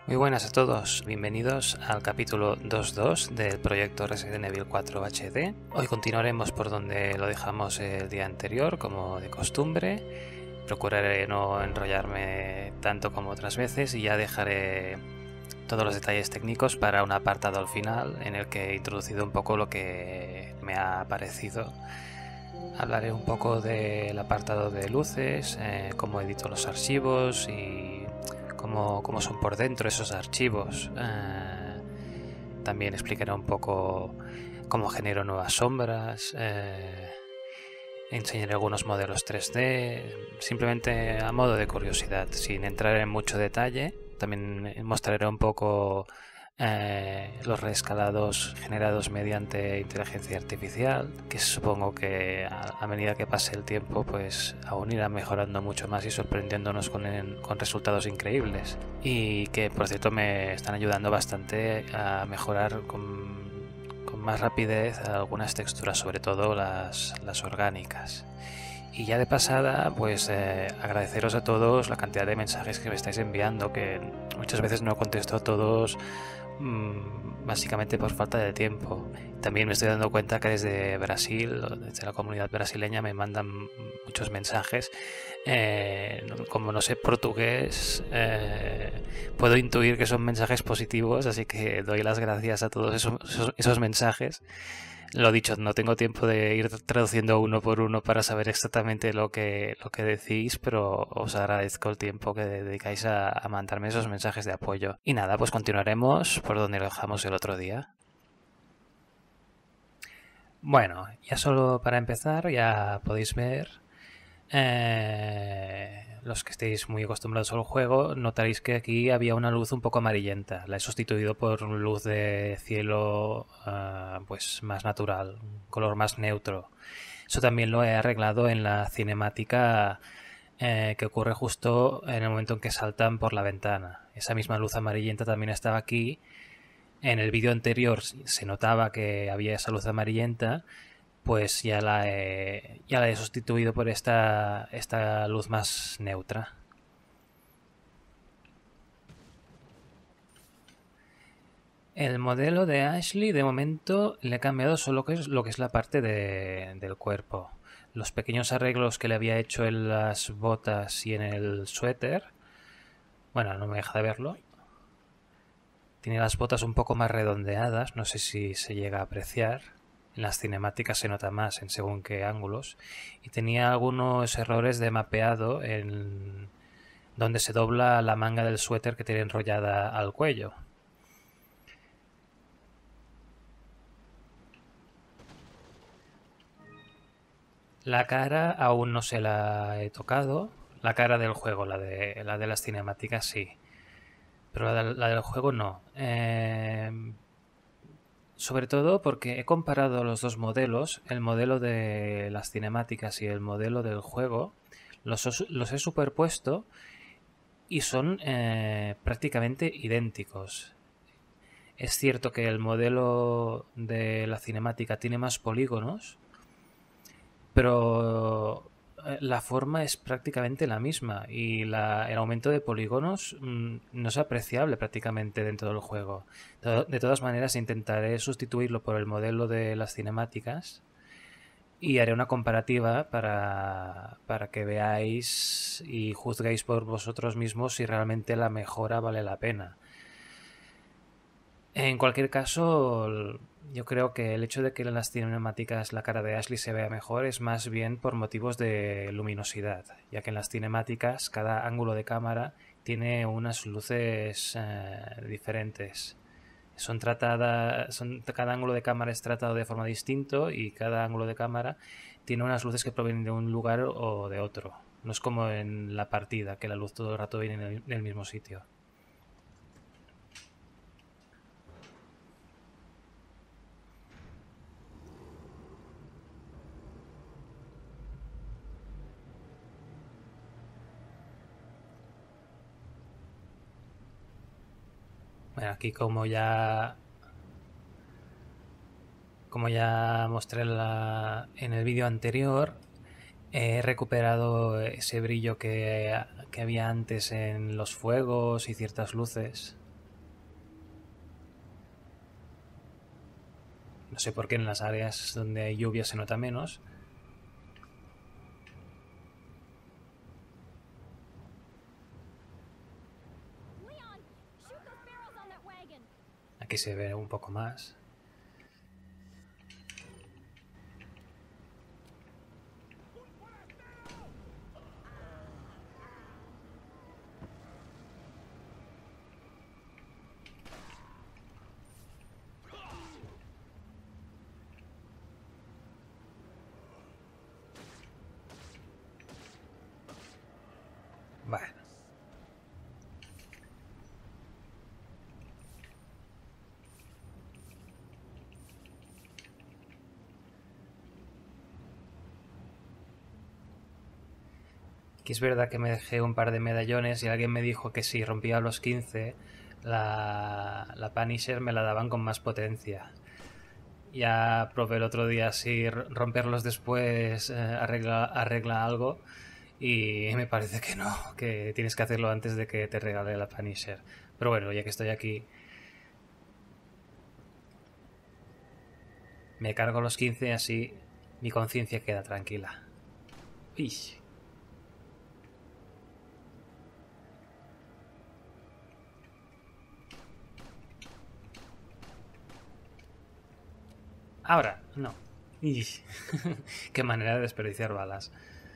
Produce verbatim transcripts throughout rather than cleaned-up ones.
Muy buenas a todos, bienvenidos al capítulo dos punto dos del proyecto Resident Evil cuatro H D. Hoy continuaremos por donde lo dejamos el día anterior, como de costumbre. Procuraré no enrollarme tanto como otras veces y ya dejaré todos los detalles técnicos para un apartado al final en el que he introducido un poco lo que me ha parecido. Hablaré un poco del apartado de luces, eh, cómo edito los archivos y cómo, cómo son por dentro esos archivos. Eh, también explicaré un poco cómo genero nuevas sombras. Eh, enseñaré algunos modelos tres D, simplemente a modo de curiosidad, sin entrar en mucho detalle. También mostraré un poco eh, los reescalados generados mediante inteligencia artificial, que supongo que a, a medida que pase el tiempo pues aún irá mejorando mucho más y sorprendiéndonos con, el, con resultados increíbles, y que por cierto me están ayudando bastante a mejorar con, con más rapidez algunas texturas, sobre todo las, las orgánicas. Y ya de pasada, pues eh, agradeceros a todos la cantidad de mensajes que me estáis enviando, que muchas veces no contesto a todos, mmm, básicamente por falta de tiempo. También me estoy dando cuenta que desde Brasil, desde la comunidad brasileña, me mandan muchos mensajes. Eh, como no sé portugués, eh, puedo intuir que son mensajes positivos, así que doy las gracias a todos esos, esos, esos mensajes. Lo dicho, no tengo tiempo de ir traduciendo uno por uno para saber exactamente lo que, lo que decís, pero os agradezco el tiempo que dedicáis a, a mandarme esos mensajes de apoyo. Y nada, pues continuaremos por donde lo dejamos el otro día. Bueno, ya solo para empezar, ya podéis ver, eh, los que estéis muy acostumbrados al juego, notaréis que aquí había una luz un poco amarillenta. La he sustituido por luz de cielo uh, pues más natural, un color más neutro. Eso también lo he arreglado en la cinemática eh, que ocurre justo en el momento en que saltan por la ventana. Esa misma luz amarillenta también estaba aquí. En el vídeo anterior se notaba que había esa luz amarillenta, pues ya la he, ya la he sustituido por esta, esta luz más neutra. El modelo de Ashley de momento le he cambiado solo que es lo que es la parte de, del cuerpo. Los pequeños arreglos que le había hecho en las botas y en el suéter, bueno, no me deja de verlo. Tiene las botas un poco más redondeadas, no sé si se llega a apreciar. En las cinemáticas se nota más en según qué ángulos. Y tenía algunos errores de mapeado en donde se dobla la manga del suéter que tiene enrollada al cuello. La cara aún no se la he tocado. La cara del juego, la de, la de las cinemáticas sí. Pero la, de, la del juego no. Eh, sobre todo porque he comparado los dos modelos, el modelo de las cinemáticas y el modelo del juego. Los, los he superpuesto y son eh, prácticamente idénticos. Es cierto que el modelo de la cinemática tiene más polígonos, pero la forma es prácticamente la misma y la, el aumento de polígonos mmm, no es apreciable prácticamente dentro del juego. De todas maneras, intentaré sustituirlo por el modelo de las cinemáticas y haré una comparativa para, para que veáis y juzguéis por vosotros mismos si realmente la mejora vale la pena. En cualquier caso, yo creo que el hecho de que en las cinemáticas la cara de Ashley se vea mejor es más bien por motivos de luminosidad, ya que en las cinemáticas cada ángulo de cámara tiene unas luces eh, diferentes. Son tratadas, son, cada ángulo de cámara es tratado de forma distinta y cada ángulo de cámara tiene unas luces que provienen de un lugar o de otro. No es como en la partida, que la luz todo el rato viene en el, en el mismo sitio. Bueno, aquí como ya como ya mostré la, en el vídeo anterior, he recuperado ese brillo que, que había antes en los fuegos y ciertas luces. No sé por qué en las áreas donde hay lluvia se nota menos. Aquí se ve un poco más. Bueno. Que es verdad que me dejé un par de medallones y alguien me dijo que si rompía los quince, la, la Punisher me la daban con más potencia. Ya probé el otro día si romperlos después eh, arregla, arregla algo y me parece que no, que tienes que hacerlo antes de que te regale la Punisher. Pero bueno, ya que estoy aquí, me cargo los quince, así mi conciencia queda tranquila. Uy. Ahora, no. Qué manera de desperdiciar balas.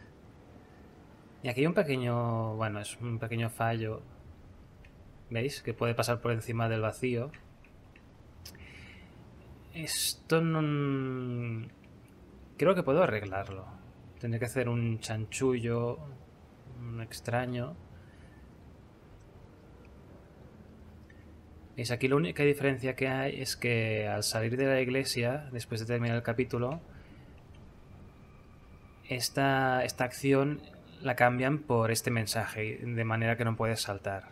Y aquí hay un pequeño... Bueno, es un pequeño fallo. ¿Veis? Que puede pasar por encima del vacío. Esto no... Creo que puedo arreglarlo. Tendré que hacer un chanchullo... Un extraño. ¿Veis? Aquí la única diferencia que hay es que al salir de la iglesia, después de terminar el capítulo, esta, esta acción la cambian por este mensaje, de manera que no puedes saltar.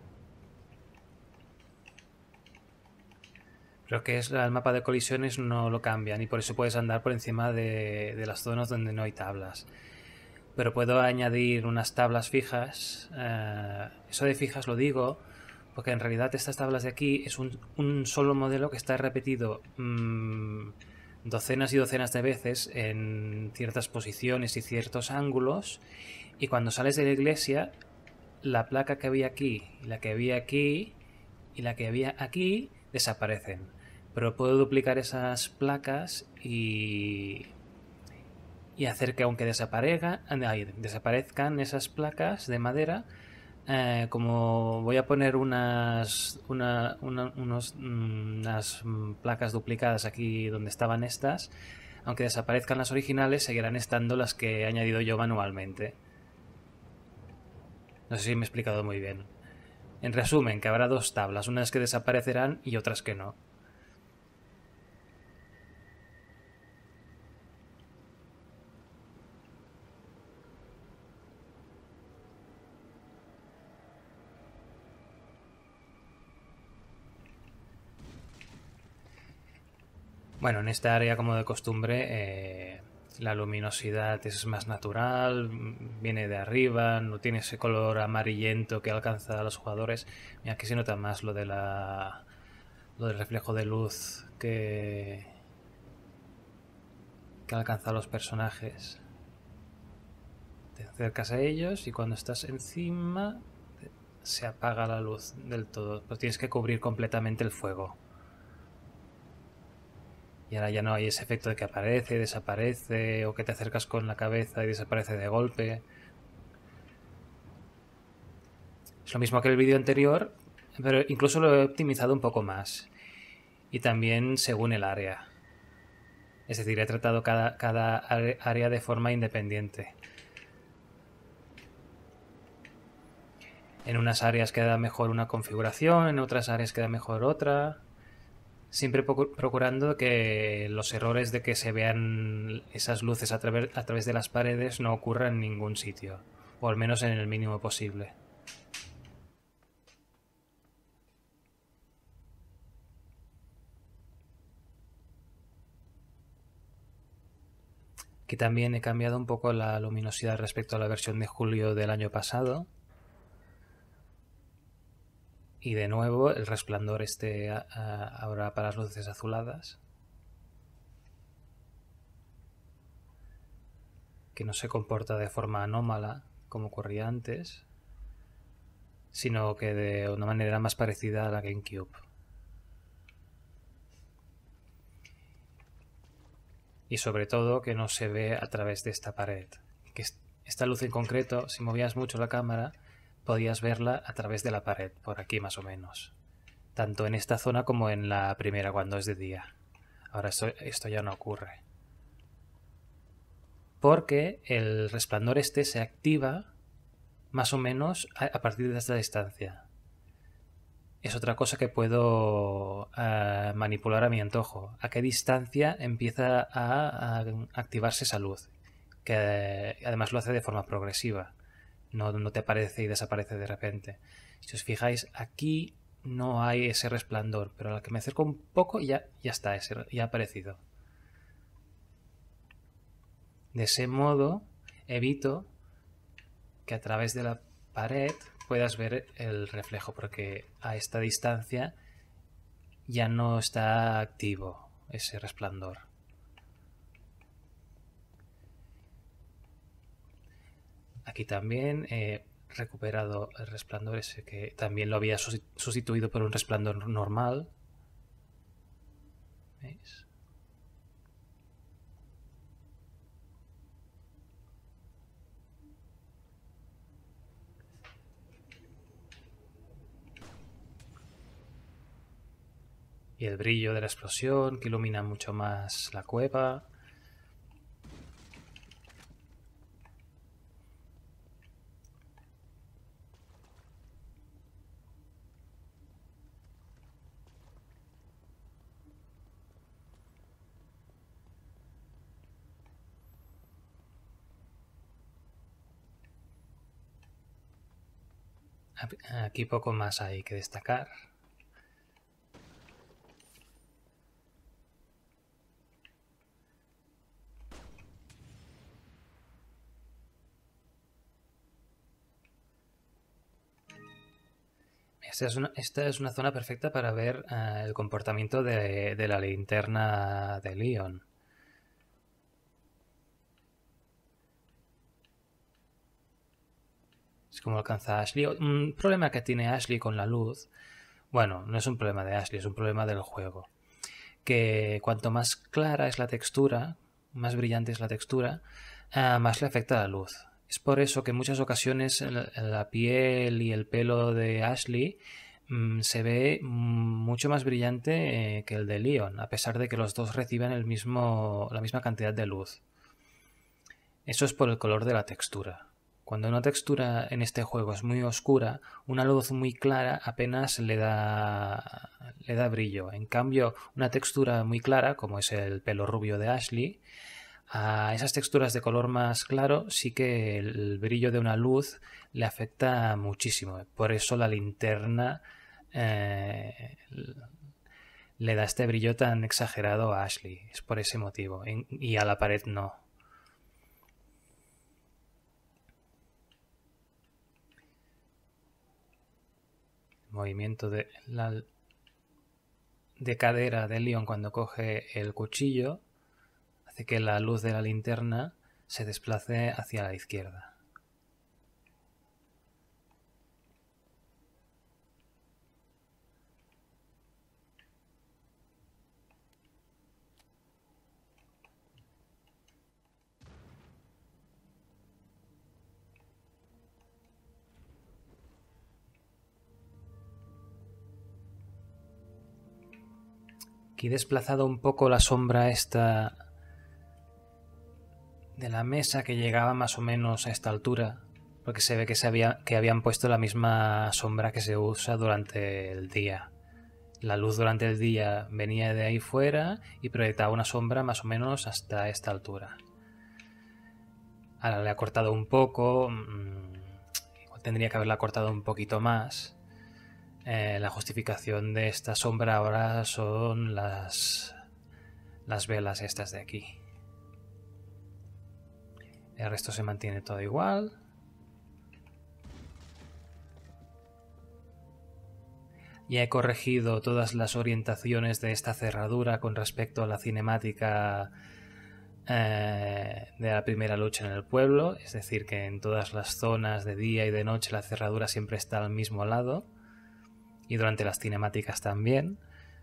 Lo que es el mapa de colisiones no lo cambian y por eso puedes andar por encima de, de las zonas donde no hay tablas. Pero puedo añadir unas tablas fijas. Eh, eso de fijas lo digo porque en realidad estas tablas de aquí es un, un solo modelo que está repetido mmm, docenas y docenas de veces en ciertas posiciones y ciertos ángulos, y cuando sales de la iglesia la placa que había aquí, la que había aquí y la que había aquí desaparecen. Pero puedo duplicar esas placas y, y hacer que aunque desaparezca, ay, desaparezcan esas placas de madera, eh, como voy a poner unas, una, una, unos, unas placas duplicadas aquí donde estaban estas, aunque desaparezcan las originales, seguirán estando las que he añadido yo manualmente. No sé si me he explicado muy bien. En resumen, que habrá dos tablas, unas que desaparecerán y otras que no. Bueno, en esta área, como de costumbre, eh, la luminosidad es más natural, viene de arriba, no tiene ese color amarillento que alcanza a los jugadores. Mira, aquí se nota más lo de la lo del reflejo de luz que que alcanza a los personajes. Te acercas a ellos y cuando estás encima se apaga la luz del todo, pues tienes que cubrir completamente el fuego. Y ahora ya no hay ese efecto de que aparece, desaparece, o que te acercas con la cabeza y desaparece de golpe. Es lo mismo que el vídeo anterior, pero incluso lo he optimizado un poco más. Y también según el área. Es decir, he tratado cada, cada área de forma independiente. En unas áreas queda mejor una configuración, en otras áreas queda mejor otra. Siempre procurando que los errores de que se vean esas luces a, través, a través de las paredes no ocurran en ningún sitio, o al menos en el mínimo posible. Aquí también he cambiado un poco la luminosidad respecto a la versión de julio del año pasado. Y de nuevo el resplandor este ahora para las luces azuladas. que no se comporta de forma anómala como ocurría antes, sino que de una manera más parecida a la GameCube. Y sobre todo que no se ve a través de esta pared. Que esta luz en concreto, si movías mucho la cámara, podías verla a través de la pared, por aquí más o menos. Tanto en esta zona como en la primera cuando es de día. Ahora esto, esto ya no ocurre. Porque el resplandor este se activa más o menos a, a partir de esta distancia. Es otra cosa que puedo uh, manipular a mi antojo. A qué distancia empieza a, a activarse esa luz. Que además lo hace de forma progresiva. No, no te aparece y desaparece de repente. Si os fijáis, aquí no hay ese resplandor, pero a la que me acerco un poco ya, ya está, ese, ya ha aparecido. De ese modo evito que a través de la pared puedas ver el reflejo, porque a esta distancia ya no está activo ese resplandor. Aquí también he recuperado el resplandor ese que también lo había sustituido por un resplandor normal. ¿Veis? Y el brillo de la explosión que ilumina mucho más la cueva. Aquí poco más hay que destacar. Esta es una, esta es una zona perfecta para ver uh, el comportamiento de, de la linterna de Leon. Es como alcanza Ashley. Un problema que tiene Ashley con la luz, bueno, no es un problema de Ashley, es un problema del juego. Que cuanto más clara es la textura, más brillante es la textura, uh, más le afecta la luz. Es por eso que en muchas ocasiones la piel y el pelo de Ashley mmm, se ve mucho más brillante eh, que el de Leon, a pesar de que los dos reciben el mismo, la misma cantidad de luz. Eso es por el color de la textura. Cuando una textura en este juego es muy oscura, una luz muy clara apenas le da, le da brillo. En cambio, una textura muy clara, como es el pelo rubio de Ashley, a esas texturas de color más claro sí que el brillo de una luz le afecta muchísimo. Por eso la linterna eh, le da este brillo tan exagerado a Ashley. Es por ese motivo. Y a la pared no. El movimiento de, la, de cadera de Leon cuando coge el cuchillo hace que la luz de la linterna se desplace hacia la izquierda. Aquí he desplazado un poco la sombra esta de la mesa que llegaba más o menos a esta altura, porque se ve que, se había, que habían puesto la misma sombra que se usa durante el día. La luz durante el día venía de ahí fuera y proyectaba una sombra más o menos hasta esta altura. Ahora le ha cortado un poco, mmm, tendría que haberla cortado un poquito más. Eh, la justificación de esta sombra ahora son las, las velas estas de aquí. El resto se mantiene todo igual. Ya he corregido todas las orientaciones de esta cerradura con respecto a la cinemática eh, de la primera lucha en el pueblo, es decir, que en todas las zonas de día y de noche la cerradura siempre está al mismo lado, y durante las cinemáticas también.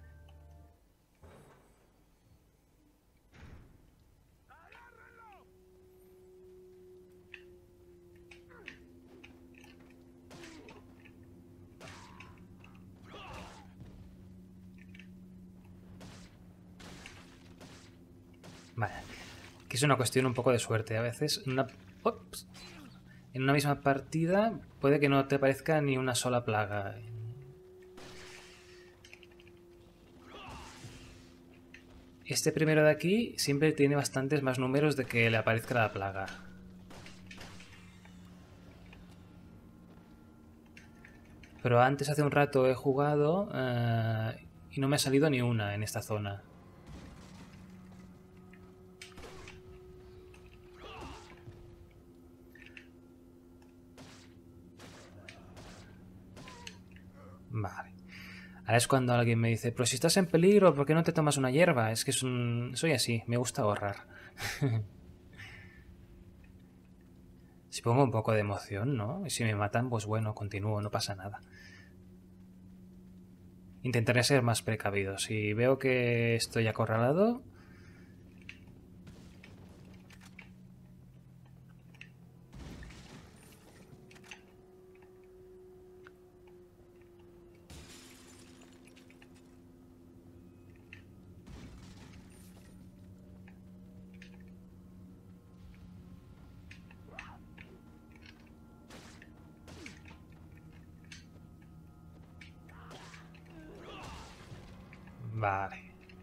Vale, que es una cuestión un poco de suerte. A veces una... Ups. En una misma partida puede que no te aparezca ni una sola plaga. Este primero de aquí siempre tiene bastantes más números de que le aparezca la plaga. Pero antes, hace un rato, he jugado uh, y no me ha salido ni una en esta zona. Vale. Ahora es cuando alguien me dice, pero si estás en peligro, ¿por qué no te tomas una hierba? Es que es un... soy así, me gusta ahorrar. Si pongo un poco de emoción, ¿no? Y si me matan, pues bueno, continúo, no pasa nada. Intentaré ser más precavido. Si veo que estoy acorralado... Vale.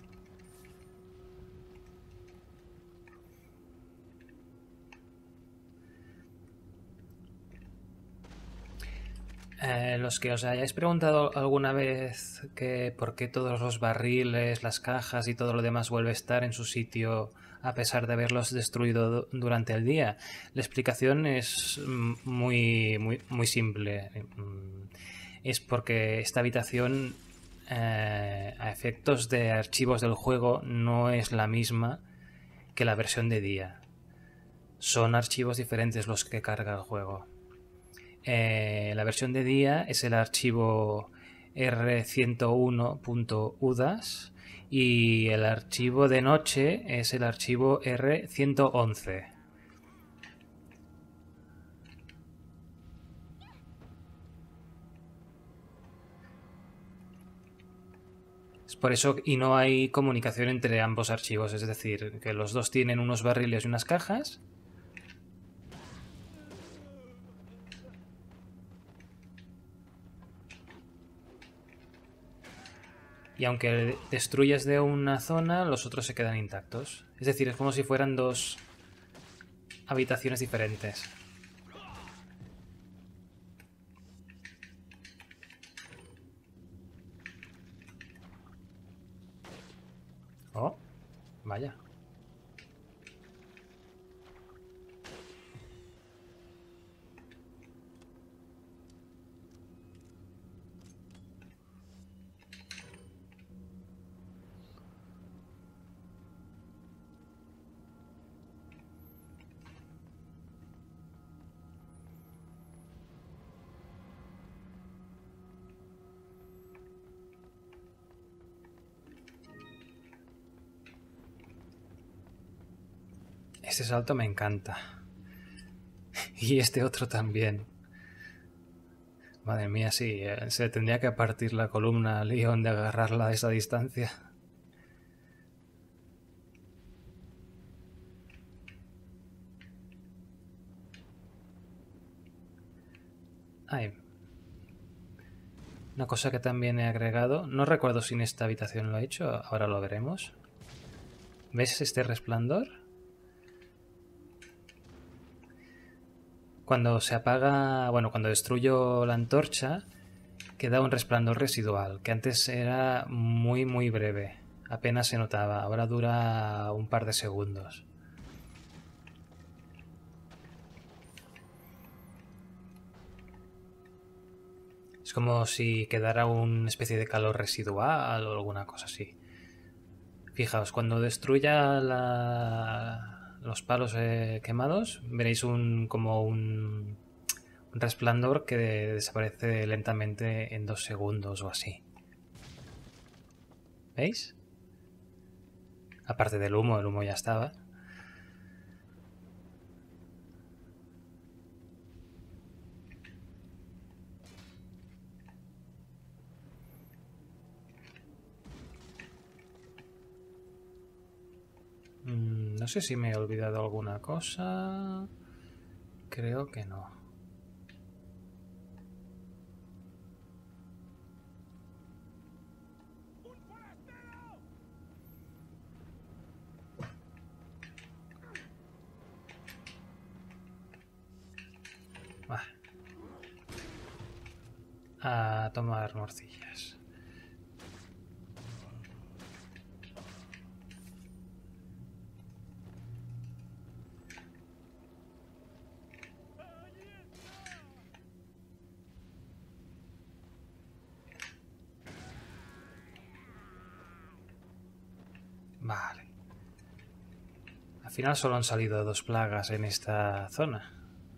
Eh, los que os hayáis preguntado alguna vez que por qué todos los barriles, las cajas y todo lo demás vuelve a estar en su sitio a pesar de haberlos destruido durante el día, la explicación es muy, muy, muy simple. Es porque esta habitación, eh, a efectos de archivos del juego, no es la misma que la versión de día. Son archivos diferentes los que carga el juego. Eh, la versión de día es el archivo R ciento uno punto U D A S y el archivo de noche es el archivo R ciento once. Es por eso, y no hay comunicación entre ambos archivos, es decir, que los dos tienen unos barriles y unas cajas. Y aunque destruyes de una zona, los otros se quedan intactos. Es decir, es como si fueran dos habitaciones diferentes. Oh, vaya. Este salto me encanta. Y este otro también. Madre mía, sí. Eh, se tendría que partir la columna a Leon de agarrarla a esa distancia. Ay. Una cosa que también he agregado. No recuerdo si en esta habitación lo he hecho. Ahora lo veremos. ¿Ves este resplandor? Cuando se apaga, bueno, cuando destruyo la antorcha, queda un resplandor residual, que antes era muy muy breve, apenas se notaba, ahora dura un par de segundos. Es como si quedara una especie de calor residual o alguna cosa así. Fijaos, cuando destruya la, los palos eh, quemados, veréis un como un, un resplandor que de, desaparece lentamente en dos segundos o así. ¿Veis? Aparte del humo, el humo ya estaba. Mm, no sé si me he olvidado alguna cosa. Creo que no. Va. A tomar morcillas. Vale. Al final solo han salido dos plagas en esta zona.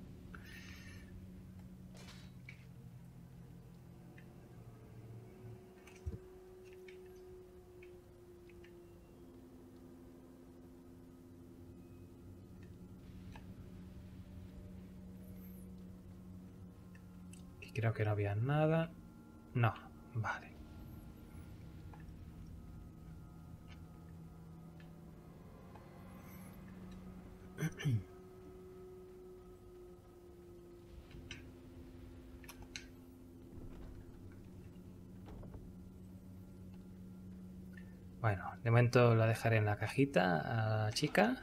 Aquí creo que no había nada. No, vale. Bueno, de momento la dejaré en la cajita a la chica.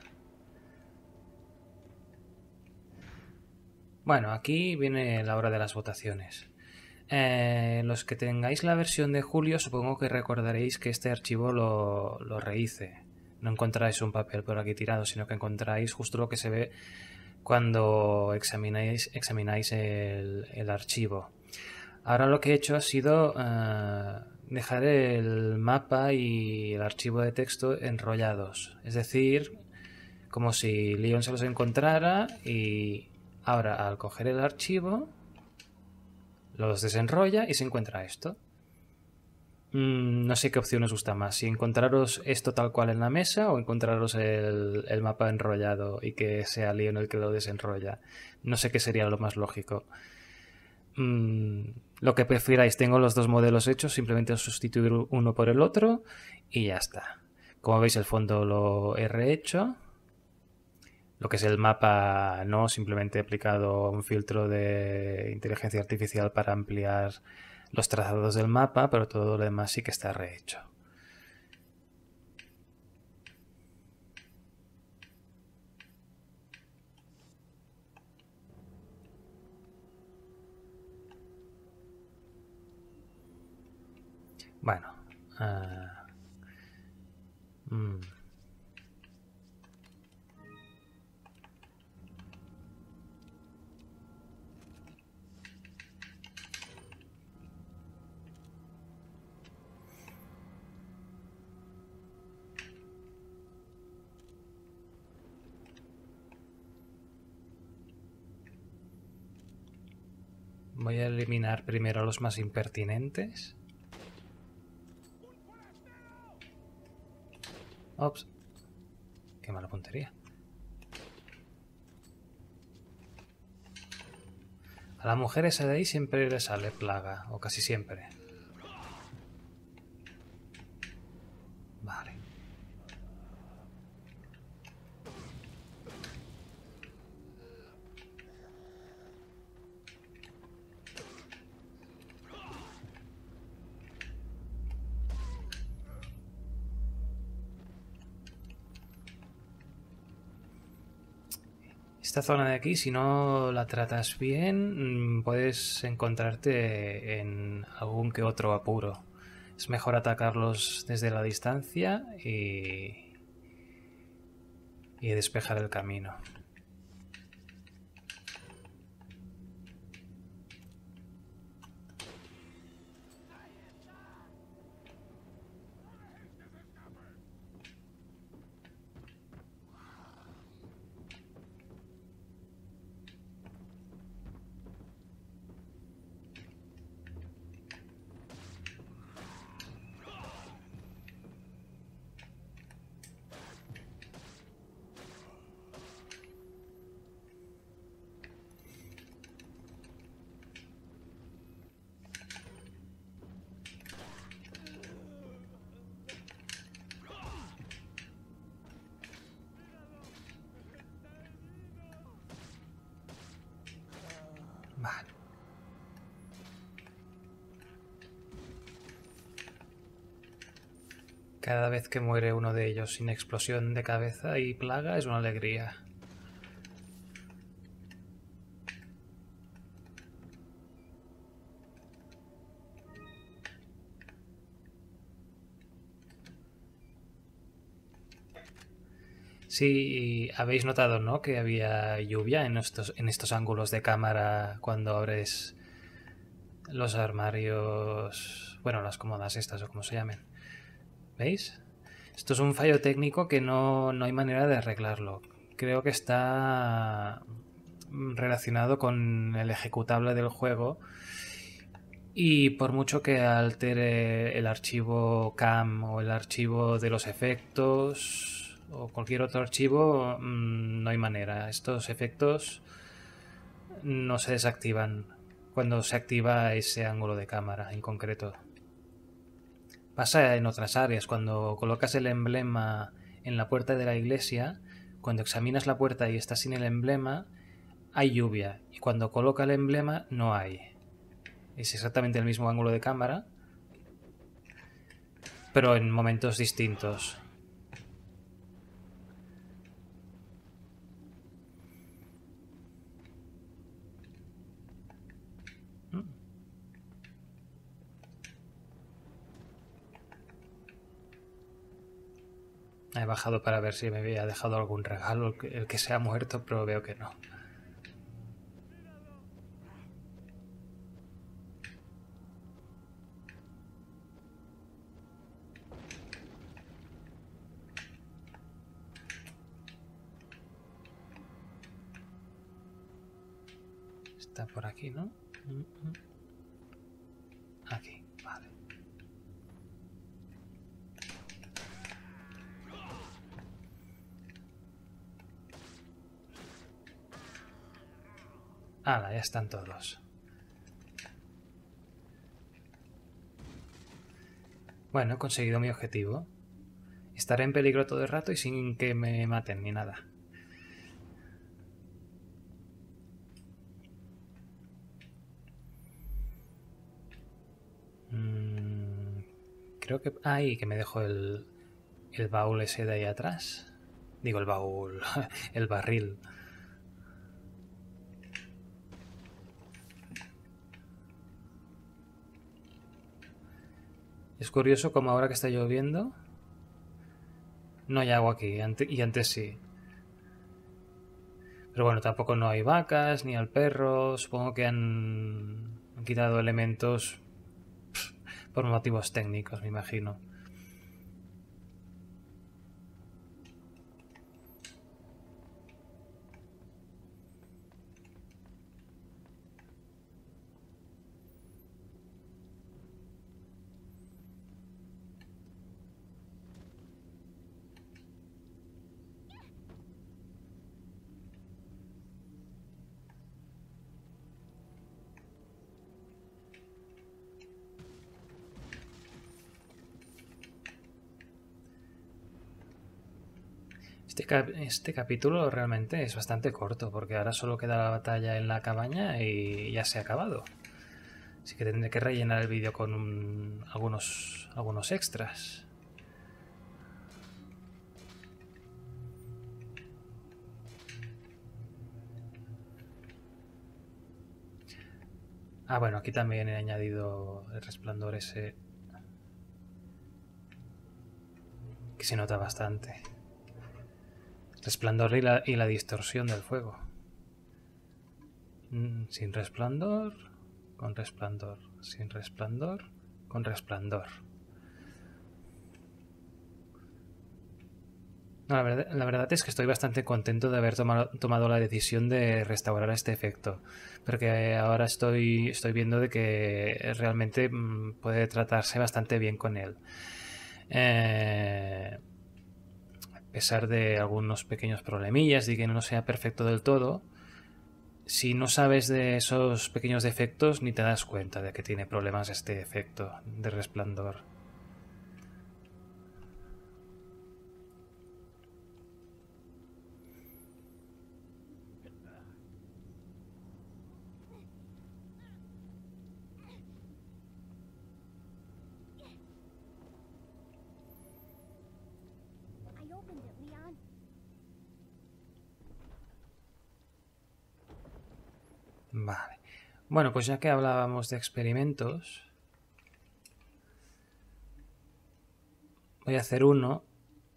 Bueno, aquí viene la hora de las votaciones. Eh, los que tengáis la versión de julio, supongo que recordaréis que este archivo lo, lo rehice. No encontráis un papel por aquí tirado, sino que encontráis justo lo que se ve cuando examináis, examináis el, el archivo. Ahora lo que he hecho ha sido uh, dejar el mapa y el archivo de texto enrollados. Es decir, como si Leon se los encontrara y ahora al coger el archivo los desenrolla y se encuentra esto. Mm, no sé qué opción os gusta más, si encontraros esto tal cual en la mesa o encontraros el, el mapa enrollado y que sea Leon el que lo desenrolla. No sé qué sería lo más lógico. Mm, lo que prefiráis, tengo los dos modelos hechos, simplemente os sustituir uno por el otro y ya está. Como veis, el fondo lo he rehecho. Lo que es el mapa no, simplemente he aplicado un filtro de inteligencia artificial para ampliar los trazados del mapa, pero todo lo demás sí que está rehecho. Bueno. Uh, mm. Voy a eliminar primero a los más impertinentes. Ops. Qué mala puntería. A la mujer esa de ahí siempre le sale plaga, o casi siempre. Vale. Esta zona de aquí, si no la tratas bien, puedes encontrarte en algún que otro apuro. Es mejor atacarlos desde la distancia y, y despejar el camino. Cada vez que muere uno de ellos sin explosión de cabeza y plaga es una alegría. Sí, habéis notado, ¿no?, que había lluvia en estos, en estos ángulos de cámara cuando abres los armarios, bueno, las cómodas estas o como se llamen. ¿Veis? Esto es un fallo técnico que no, no hay manera de arreglarlo. Creo que está relacionado con el ejecutable del juego y por mucho que altere el archivo cam o el archivo de los efectos o cualquier otro archivo, no hay manera. Estos efectos no se desactivan cuando se activa ese ángulo de cámara en concreto. Pasa en otras áreas. Cuando colocas el emblema en la puerta de la iglesia, cuando examinas la puerta y está sin el emblema, hay lluvia. Y cuando coloca el emblema, no hay. Es exactamente el mismo ángulo de cámara, pero en momentos distintos. He bajado para ver si me había dejado algún regalo, el que, el que se ha muerto, pero veo que no. Está por aquí, ¿no? Aquí, vale. ¡Hala! Ya están todos. Bueno, he conseguido mi objetivo. Estaré en peligro todo el rato y sin que me maten ni nada. Mm, creo que... Ahí, que me dejo el, el baúl ese de ahí atrás. Digo el baúl, el barril. Es curioso como ahora que está lloviendo no hay agua aquí, y antes sí. Pero bueno, tampoco no hay vacas, ni al perro. Supongo que han, han quitado elementos por motivos técnicos, me imagino. Este, cap este capítulo realmente es bastante corto, porque ahora solo queda la batalla en la cabaña y ya se ha acabado. Así que tendré que rellenar el vídeo con un, algunos, algunos extras. Ah, bueno, aquí también he añadido el resplandor ese que se nota bastante. Resplandor y la, y la distorsión del fuego. Mm, sin resplandor, con resplandor. Sin resplandor, con resplandor. No, la, verdad, la verdad es que estoy bastante contento de haber tomado, tomado la decisión de restaurar este efecto, porque ahora estoy, estoy viendo de que realmente mmm, puede tratarse bastante bien con él. Eh, a pesar de algunos pequeños problemillas y que no sea perfecto del todo, si no sabes de esos pequeños defectos ni te das cuenta de que tiene problemas este efecto de resplandor. Vale. Bueno, pues ya que hablábamos de experimentos, voy a hacer uno.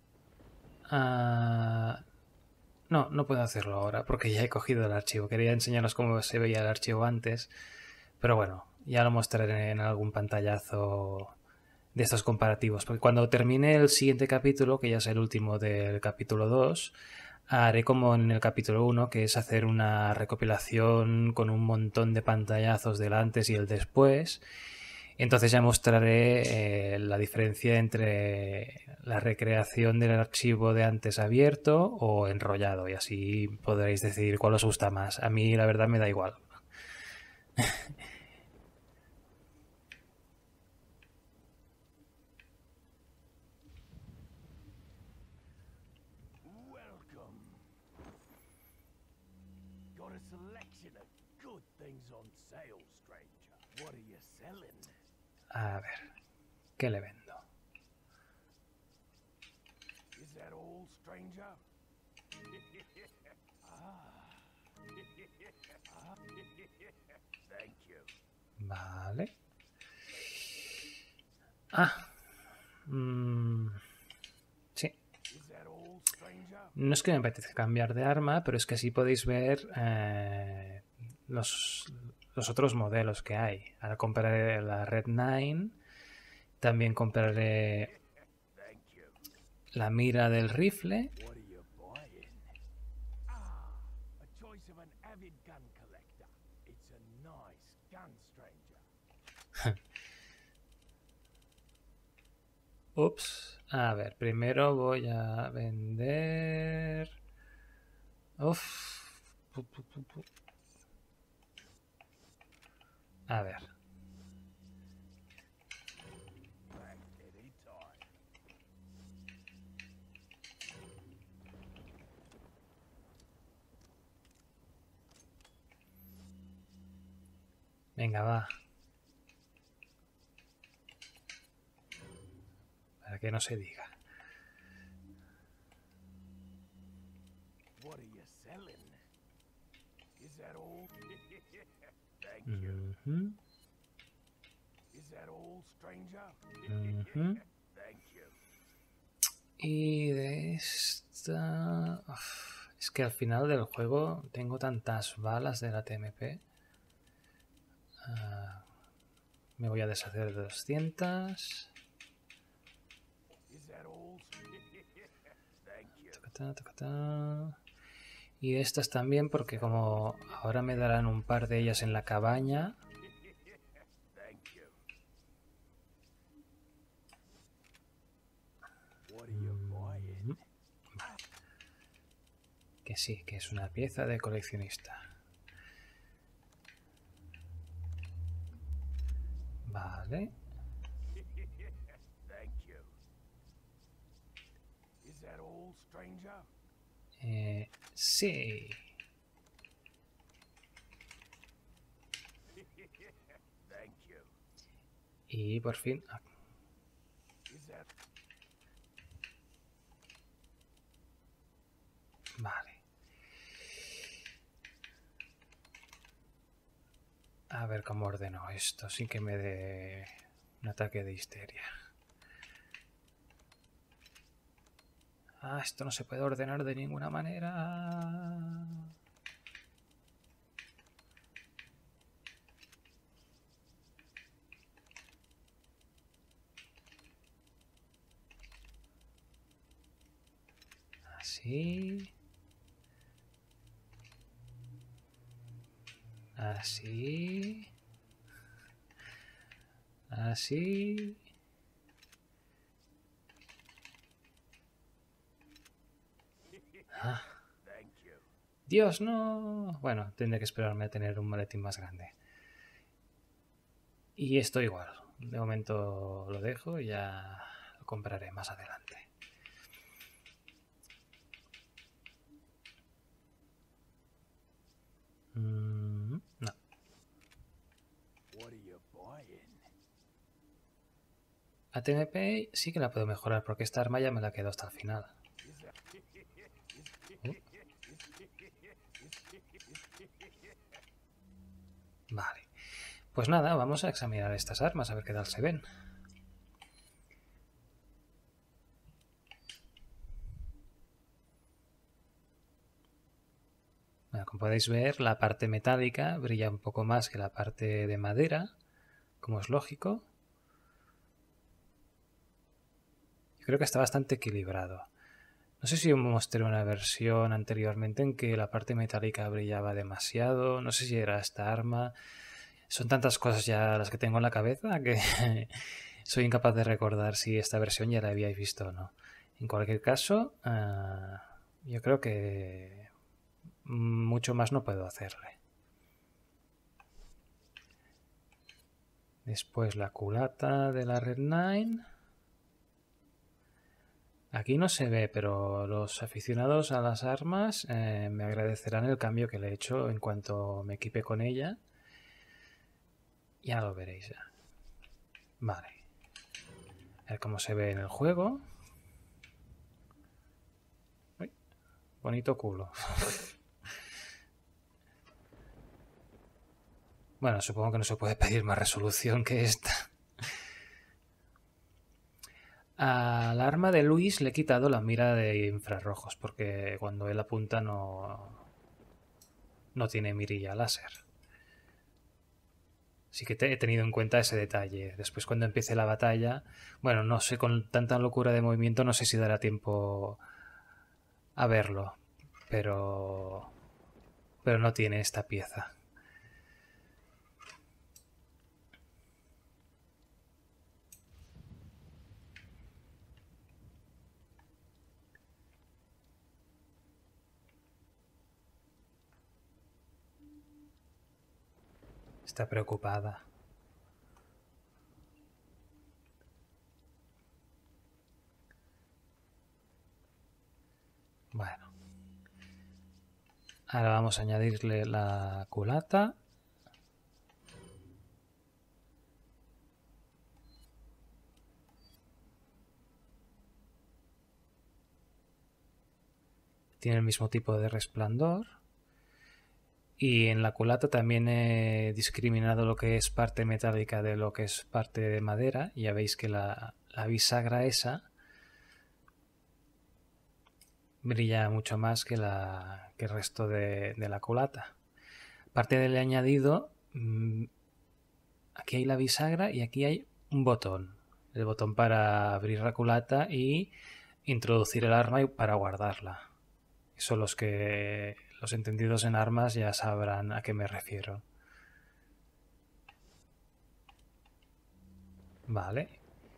Uh, no, no puedo hacerlo ahora porque ya he cogido el archivo. Quería enseñaros cómo se veía el archivo antes, pero bueno, ya lo mostraré en algún pantallazo de estos comparativos. Porque cuando termine el siguiente capítulo, que ya es el último del capítulo dos, haré como en el capítulo uno, que es hacer una recopilación con un montón de pantallazos del antes y el después. Entonces ya mostraré eh, la diferencia entre la recreación del archivo de antes abierto o enrollado, y así podréis decidir cuál os gusta más. A mí la verdad me da igual. A ver, ¿qué le vendo? Vale. Ah. Mm, sí. No es que me apetezca cambiar de arma, pero es que así podéis ver eh, los, los otros modelos que hay. Ahora compraré la Red nueve. También compraré la mira del rifle. Ups. A ver, primero voy a vender... Uf. A ver. Venga, va. Para que no se diga. Uh-huh. Uh-huh. Y de esta... Uf, es que al final del juego tengo tantas balas de la T M P. Uh, me voy a deshacer de doscientas. Tacatá, tacatá. Y de estas también, porque como ahora me darán un par de ellas en la cabaña. Mm, vale. Que sí, que es una pieza de coleccionista. Vale. Eh, sí. Y por fin... Ah. Vale. A ver cómo ordeno esto sin que me dé un ataque de histeria. Ah, esto no se puede ordenar de ninguna manera. Así. Así. Así. Ah. Dios, no. Bueno, tendré que esperarme a tener un maletín más grande. Y esto igual. De momento lo dejo y ya lo compraré más adelante. Mm, no. La T M P sí que la puedo mejorar porque esta arma ya me la quedo hasta el final. Vale. Pues nada, vamos a examinar estas armas, a ver qué tal se ven. Bueno, como podéis ver, la parte metálica brilla un poco más que la parte de madera, como es lógico. Yo creo que está bastante equilibrado. No sé si mostré una versión anteriormente en que la parte metálica brillaba demasiado. No sé si era esta arma. Son tantas cosas ya las que tengo en la cabeza que soy incapaz de recordar si esta versión ya la habíais visto o no. En cualquier caso, uh, yo creo que mucho más no puedo hacerle. Después la culata de la Red nueve. Aquí no se ve, pero los aficionados a las armas eh, me agradecerán el cambio que le he hecho en cuanto me equipe con ella. Ya lo veréis ya. Vale. A ver cómo se ve en el juego. Uy, bonito culo. Bueno, supongo que no se puede pedir más resolución que esta. Al arma de Luis le he quitado la mira de infrarrojos porque cuando él apunta no, no tiene mirilla láser. Sí que he tenido en cuenta ese detalle. Después cuando empiece la batalla, bueno, no sé, con tanta locura de movimiento no sé si dará tiempo a verlo, pero pero no tiene esta pieza. Está preocupada. Bueno. Ahora vamos a añadirle la culata. Tiene el mismo tipo de resplandor. Y en la culata también he discriminado lo que es parte metálica de lo que es parte de madera. Ya veis que la, la bisagra esa brilla mucho más que, la, que el resto de, de la culata. Parte del añadido, aquí hay la bisagra y aquí hay un botón. El botón para abrir la culata y introducir el arma y para guardarla. Eso los que los entendidos en armas ya sabrán a qué me refiero. Vale.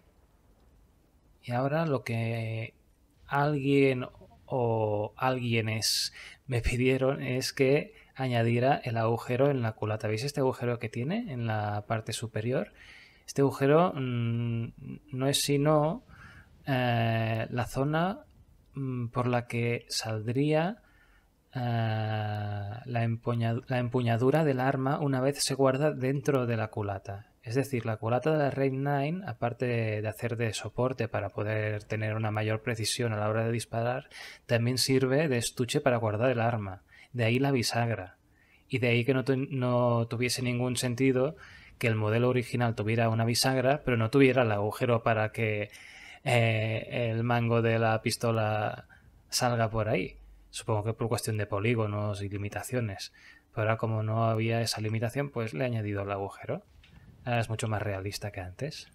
Y ahora lo que alguien o alguienes me pidieron es que añadiera el agujero en la culata. ¿Veis este agujero que tiene en la parte superior? Este agujero mmm, no es sino eh, la zona mmm, por la que saldría eh, la, empuñadura, la empuñadura del arma una vez se guarda dentro de la culata. Es decir, la culata de la Red nueve, aparte de hacer de soporte para poder tener una mayor precisión a la hora de disparar, también sirve de estuche para guardar el arma. De ahí la bisagra. Y de ahí que no, tu no tuviese ningún sentido que el modelo original tuviera una bisagra, pero no tuviera el agujero para que eh, el mango de la pistola salga por ahí. Supongo que por cuestión de polígonos y limitaciones. Pero ahora como no había esa limitación, pues le he añadido el agujero. Ahora es mucho más realista que antes.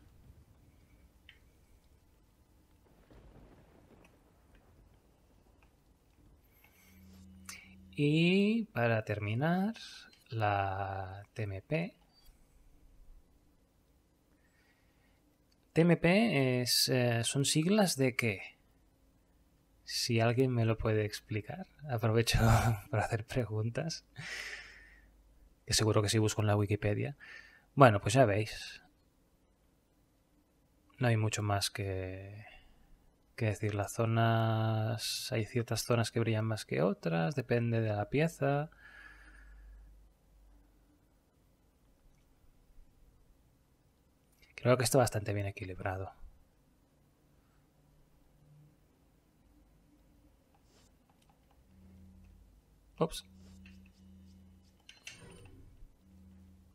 Y para terminar, la T M P. T M P es, eh, son siglas de qué? Si alguien me lo puede explicar, aprovecho para hacer preguntas. Que seguro que sí busco en la Wikipedia. Bueno, pues ya veis. No hay mucho más que, que decir. Las zonas... Hay ciertas zonas que brillan más que otras, depende de la pieza. Creo que está bastante bien equilibrado. Ups.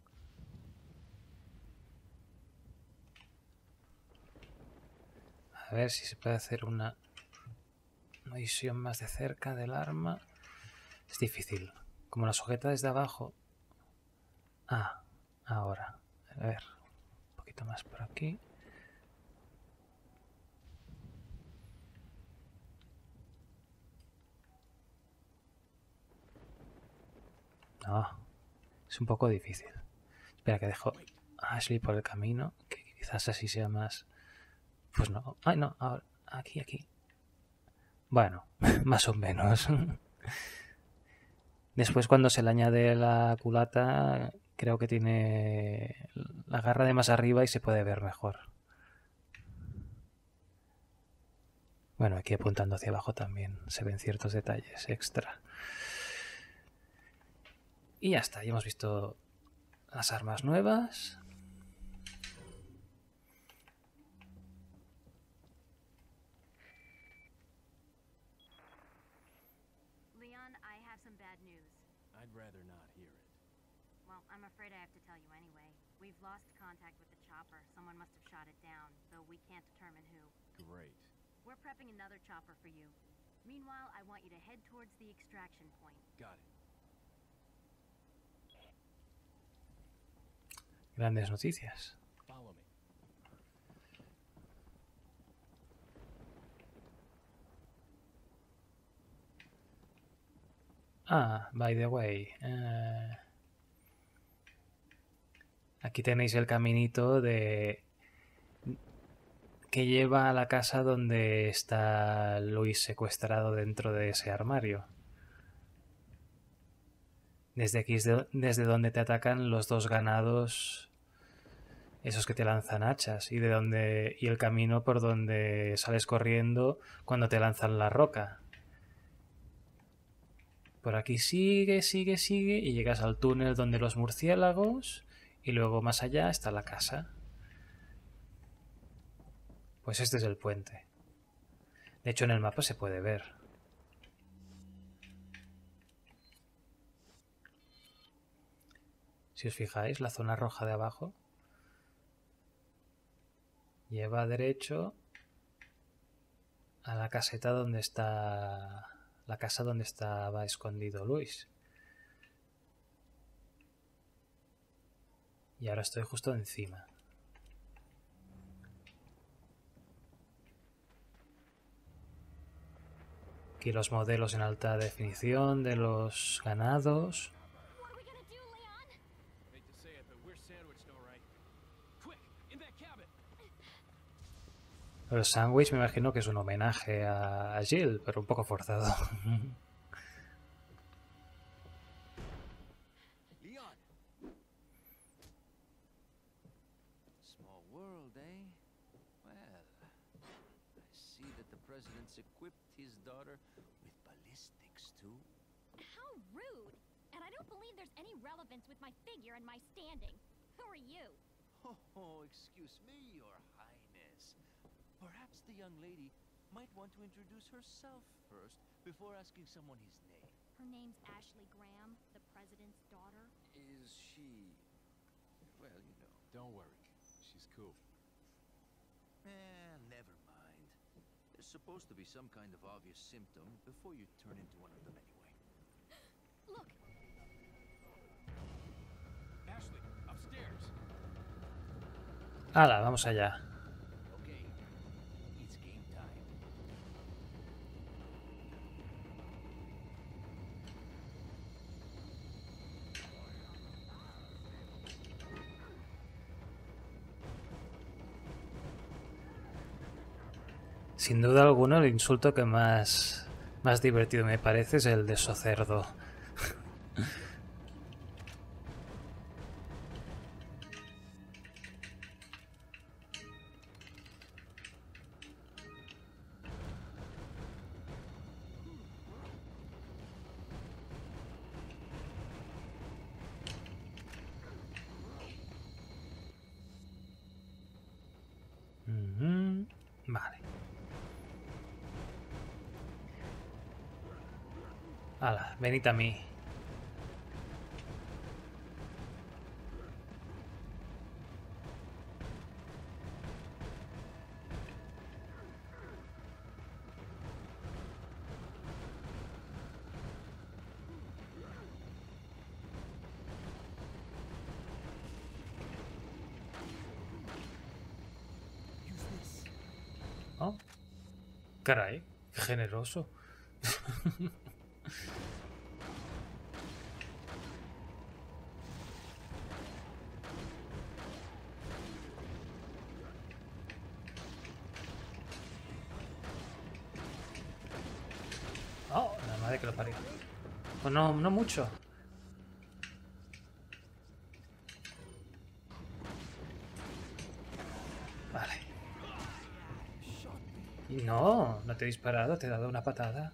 A ver si se puede hacer una visión más de cerca del arma. Es difícil. Como la sujeta desde abajo. Ah, ahora. A ver. Un poquito más por aquí. No. Es un poco difícil. Espera que dejo a Ashley por el camino. Que quizás así sea más... Pues no. Ay, no. Ahora. Aquí, aquí. Bueno, más o menos. Después cuando se le añade la culata, creo que tiene la garra de más arriba y se puede ver mejor. Bueno, aquí apuntando hacia abajo también se ven ciertos detalles extra. Y ya está, ya hemos visto las armas nuevas. Leon, I have some bad news. I'd rather not hear it. Well, I'm afraid I have to tell you anyway. We've lost contact with the chopper. Someone must have shot it down, though we can't determine who. Great. We're prepping another chopper for you. Meanwhile, I want you to head towards the extraction point. Got it. Grandes noticias. Follow me. Ah, by the way. Eh, aquí tenéis el caminito de que lleva a la casa donde está Luis secuestrado dentro de ese armario. Desde aquí es de, desde donde te atacan los dos ganados, esos que te lanzan hachas, y de donde y el camino por donde sales corriendo cuando te lanzan la roca. Por aquí sigue, sigue, sigue y llegas al túnel donde los murciélagos y luego más allá está la casa. Pues este es el puente. De hecho en el mapa se puede ver. Si os fijáis, la zona roja de abajo lleva derecho a la caseta donde está... la casa donde estaba escondido Luis. Y ahora estoy justo encima. Aquí los modelos en alta definición de los ganados. What are we gonna do, Leon? Hate to say it, but we're sandwiched, all right. Quick, in that cabin. El sándwich me imagino que es un homenaje a, a Jill, pero un poco forzado. Leon! Small world, eh? Well, I see that the president's equipped his daughter with ballistics, too. How rude! And I don't believe there's any relevance with my figure and my standing. Who are you? Oh, excuse me, Your Highness. Perhaps the young lady might want to introduce herself first before asking someone his name. Her name's Ashley Graham, the president's daughter. Is she... well, you know. Don't worry. She's cool. Eh, never mind. There's supposed to be some kind of obvious symptom before you turn into one of them anyway. Look, Ashley, upstairs. ¡Hala! Vamos allá. Okay, it's game time. Sin duda alguna el insulto que más, más divertido me parece es el de socerdo. Ujú, vale. Hala, venid a mí. Oh, caray, qué generoso. Oh, la madre que lo parió. Oh, no, no mucho. Vale. Y no, no te he disparado, te he dado una patada.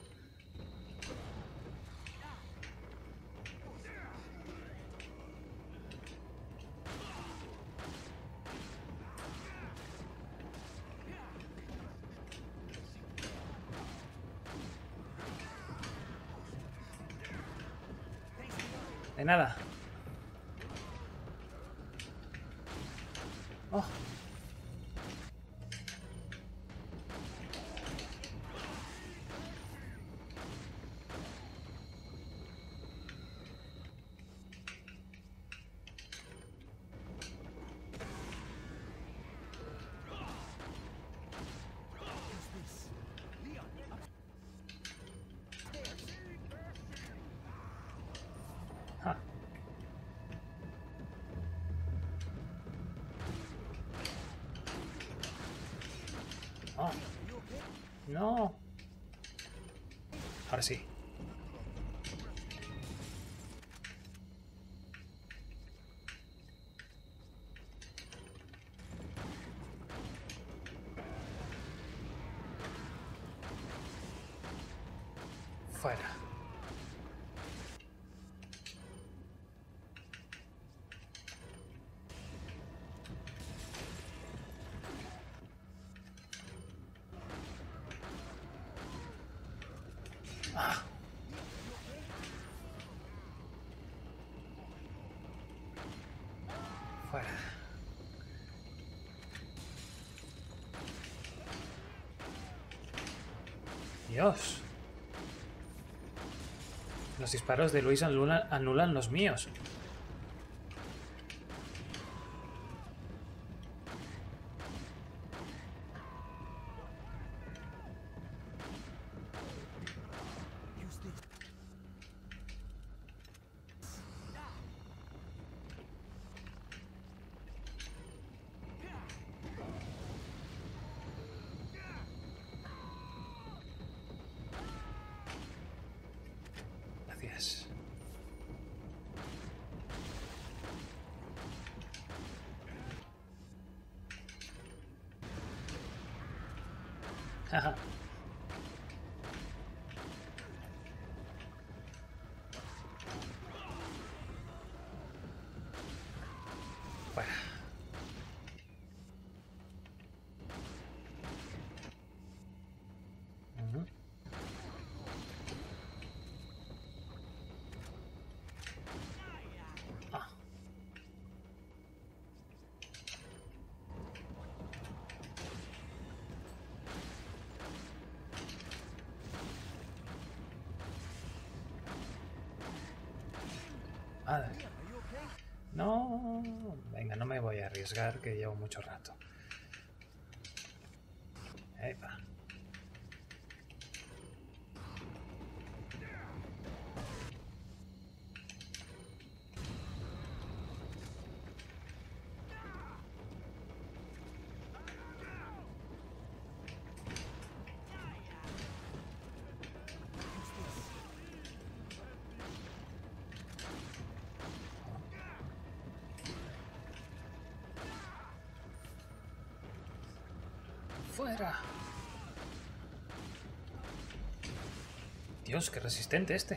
De nada. Oh. Ah. Oh. No. Ahora sí. Fuera. Ah. Fuera. Dios. Los disparos de Luis anulan, anulan los míos. Gracias. Jaja. Fuera. Ujú. Ah. Vale. No, venga, no me voy a arriesgar, que llevo mucho rato. Epa. Fuera. Dios, qué resistente este.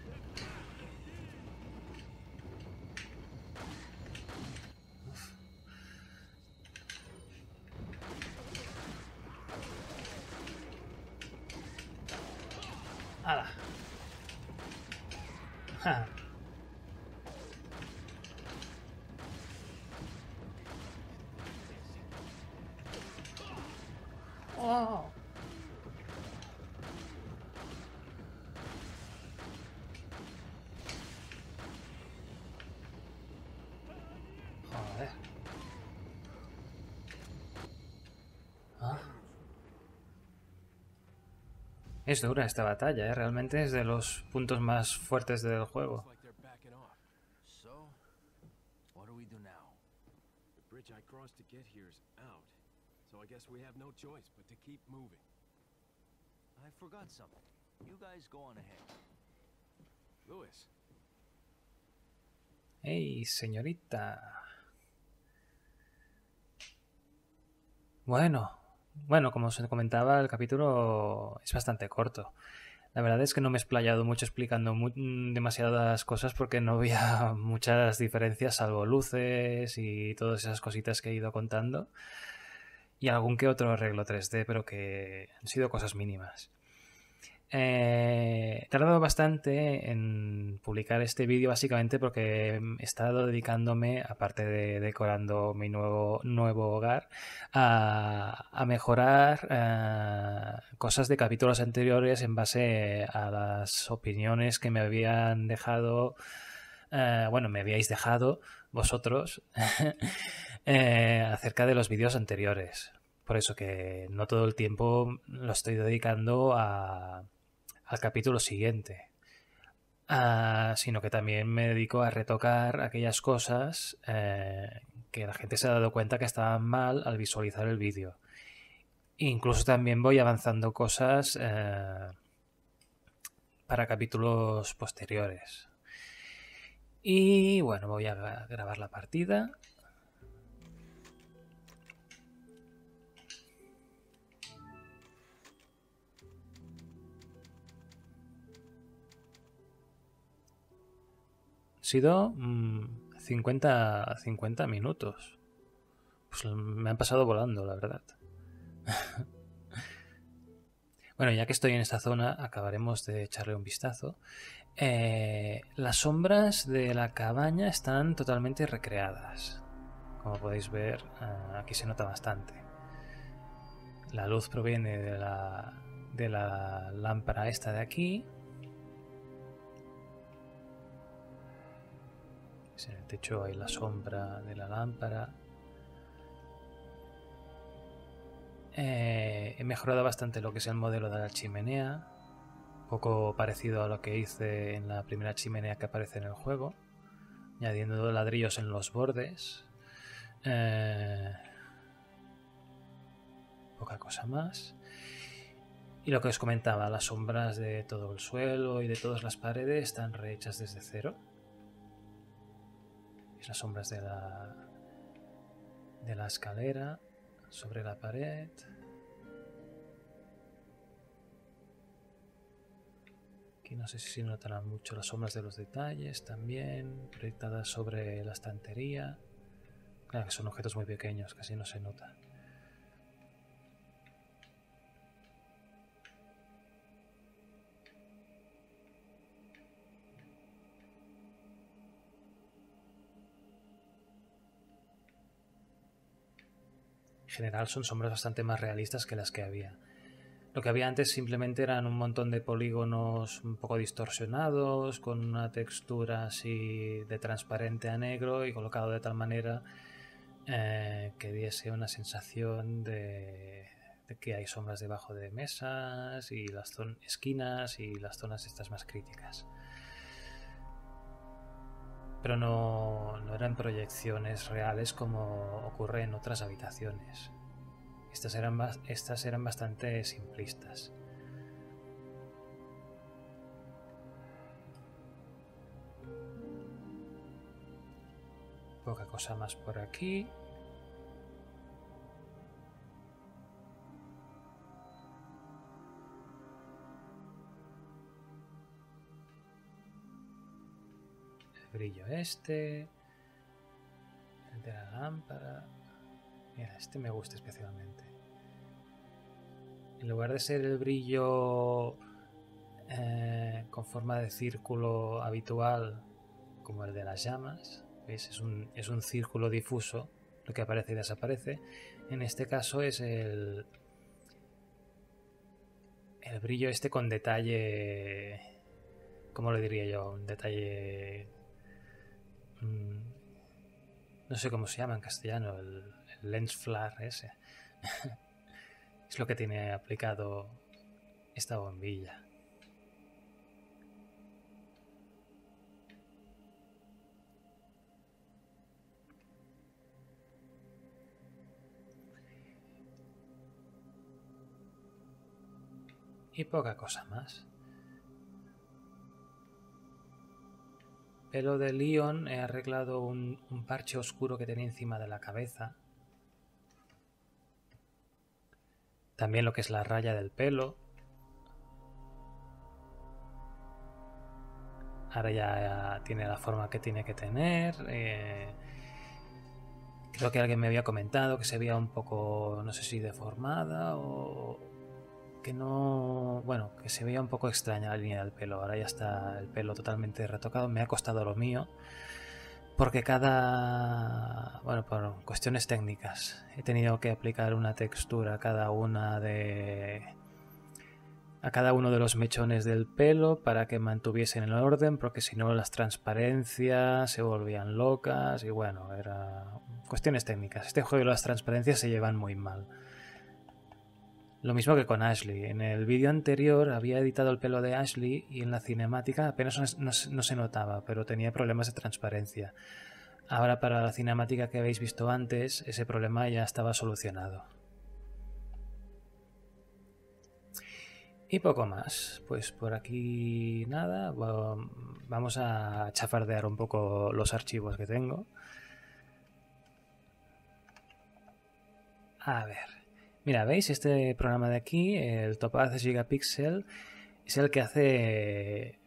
Uf. ¡Hala! ¡Ja! ¡Oh! Joder. ¿Ah? Es dura esta batalla, ¿eh? Realmente es de los puntos más fuertes del juego. Looks like they're backing off. So, what do we do now? The bridge I crossed to get here's out. So I guess we have no choice but to keep moving. I forgot something. You guys go on ahead. Lewis, ¡Ey, señorita! Bueno, bueno, como os comentaba, el capítulo es bastante corto. La verdad es que no me he explayado mucho explicando mu demasiadas cosas porque no había muchas diferencias, salvo luces y todas esas cositas que he ido contando. Y algún que otro arreglo tres D, pero que han sido cosas mínimas. Eh, he tardado bastante en publicar este vídeo básicamente porque he estado dedicándome, aparte de decorando mi nuevo, nuevo hogar, a, a mejorar uh, cosas de capítulos anteriores en base a las opiniones que me habían dejado, uh, bueno, me habíais dejado vosotros eh, acerca de los vídeos anteriores. Por eso que no todo el tiempo lo estoy dedicando a... al capítulo siguiente, uh, sino que también me dedico a retocar aquellas cosas eh, que la gente se ha dado cuenta que estaban mal al visualizar el vídeo. Incluso también voy avanzando cosas eh, para capítulos posteriores. Y bueno, voy a grabar la partida. Ha sido mmm, cincuenta, cincuenta minutos. Pues me han pasado volando, la verdad. Bueno, ya que estoy en esta zona, acabaremos de echarle un vistazo. Eh, las sombras de la cabaña están totalmente recreadas. Como podéis ver, aquí se nota bastante. La luz proviene de la, de la lámpara esta de aquí. En el techo hay la sombra de la lámpara. Eh, he mejorado bastante lo que es el modelo de la chimenea. Un poco parecido a lo que hice en la primera chimenea que aparece en el juego. Añadiendo ladrillos en los bordes. Eh, poca cosa más. Y lo que os comentaba, las sombras de todo el suelo y de todas las paredes están rehechas desde cero. Las sombras de la de la escalera sobre la pared. Aquí no sé si se notarán mucho las sombras de los detalles también, proyectadas sobre la estantería. Claro que son objetos muy pequeños, casi no se nota. En general son sombras bastante más realistas que las que había. Lo que había antes simplemente eran un montón de polígonos un poco distorsionados, con una textura así de transparente a negro y colocado de tal manera eh, que diese una sensación de, de que hay sombras debajo de mesas y las esquinas y las zonas estas más críticas. Pero no, no eran proyecciones reales como ocurre en otras habitaciones. Estas eran, estas eran bastante simplistas. Poca cosa más por aquí. Brillo este, el de la lámpara. Mira, este me gusta especialmente. En lugar de ser el brillo eh, con forma de círculo habitual como el de las llamas, ¿veis? Es un, es un círculo difuso, lo que aparece y desaparece. En este caso es el, el brillo este con detalle, ¿cómo lo diría yo? Un detalle... no sé cómo se llama en castellano, el, el lens flare ese. Es lo que tiene aplicado esta bombilla. Y poca cosa más. Pelo de Leon, he arreglado un, un parche oscuro que tenía encima de la cabeza. También lo que es la raya del pelo. Ahora ya, ya tiene la forma que tiene que tener. Eh, creo que alguien me había comentado que se veía un poco, no sé si deformada o que no... Bueno, que se veía un poco extraña la línea del pelo. Ahora ya está el pelo totalmente retocado. Me ha costado lo mío. Porque cada... Bueno, por cuestiones técnicas he tenido que aplicar una textura a cada una de... a cada uno de los mechones del pelo para que mantuviesen el orden, porque si no las transparencias se volvían locas y bueno, era cuestiones técnicas. Este juego de las transparencias se llevan muy mal. Lo mismo que con Ashley. En el vídeo anterior había editado el pelo de Ashley y en la cinemática apenas no, no, no se notaba, pero tenía problemas de transparencia. Ahora para la cinemática que habéis visto antes, ese problema ya estaba solucionado. Y poco más. Pues por aquí nada. Vamos a chafardear un poco los archivos que tengo. A ver. Mira, ¿veis? Este programa de aquí, el Topaz Gigapixel, es el que hace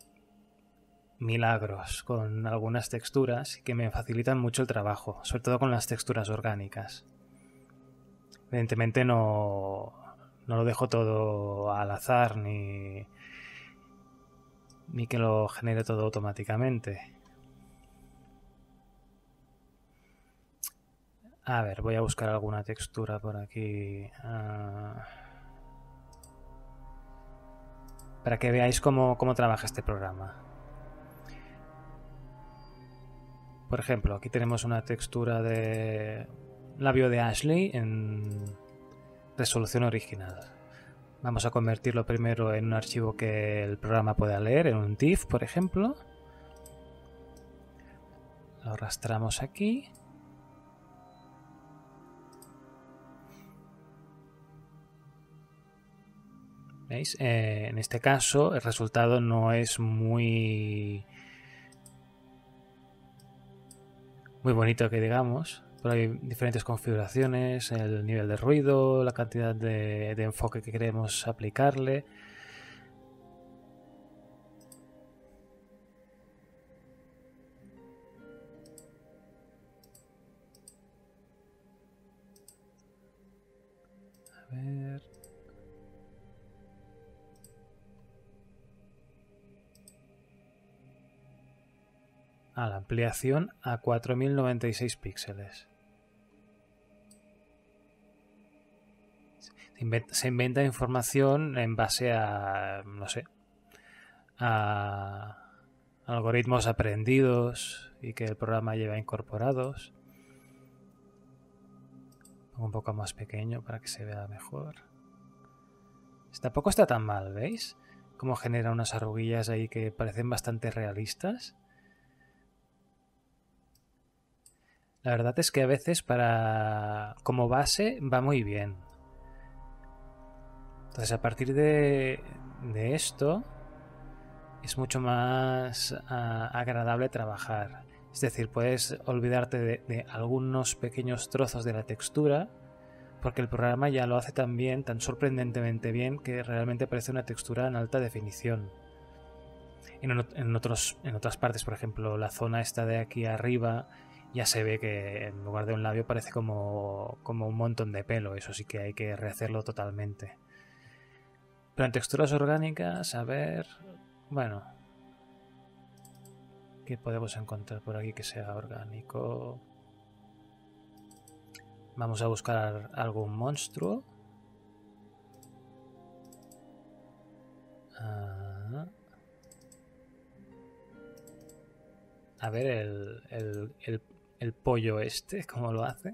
milagros con algunas texturas que me facilitan mucho el trabajo, sobre todo con las texturas orgánicas. Evidentemente no, no lo dejo todo al azar ni, ni que lo genere todo automáticamente. A ver, voy a buscar alguna textura por aquí. Uh, para que veáis cómo, cómo trabaja este programa. Por ejemplo, aquí tenemos una textura de labio de Ashley en resolución original. Vamos a convertirlo primero en un archivo que el programa pueda leer, en un TIFF, por ejemplo. Lo arrastramos aquí. ¿Veis? Eh, en este caso el resultado no es muy muy bonito que digamos, pero hay diferentes configuraciones, el nivel de ruido, la cantidad de, de enfoque que queremos aplicarle. A ver... a la ampliación a cuatro mil noventa y seis píxeles. Se inventa, se inventa información en base a, no sé, a algoritmos aprendidos y que el programa lleva incorporados. Pongo un poco más pequeño para que se vea mejor. Tampoco está tan mal, ¿veis? Cómo genera unas arruguillas ahí que parecen bastante realistas. La verdad es que a veces para como base va muy bien. Entonces a partir de, de esto es mucho más uh, agradable trabajar. Es decir, puedes olvidarte de, de algunos pequeños trozos de la textura porque el programa ya lo hace tan bien, tan sorprendentemente bien, que realmente parece una textura en alta definición. En, en, otros, en otras partes, por ejemplo, la zona esta de aquí arriba, ya se ve que en lugar de un labio parece como, como un montón de pelo. Eso sí que hay que rehacerlo totalmente. Pero en texturas orgánicas, a ver... Bueno... ¿qué podemos encontrar por aquí que sea orgánico? Vamos a buscar algún monstruo. Ah. A ver el, el, el, el pollo este, ¿cómo lo hace?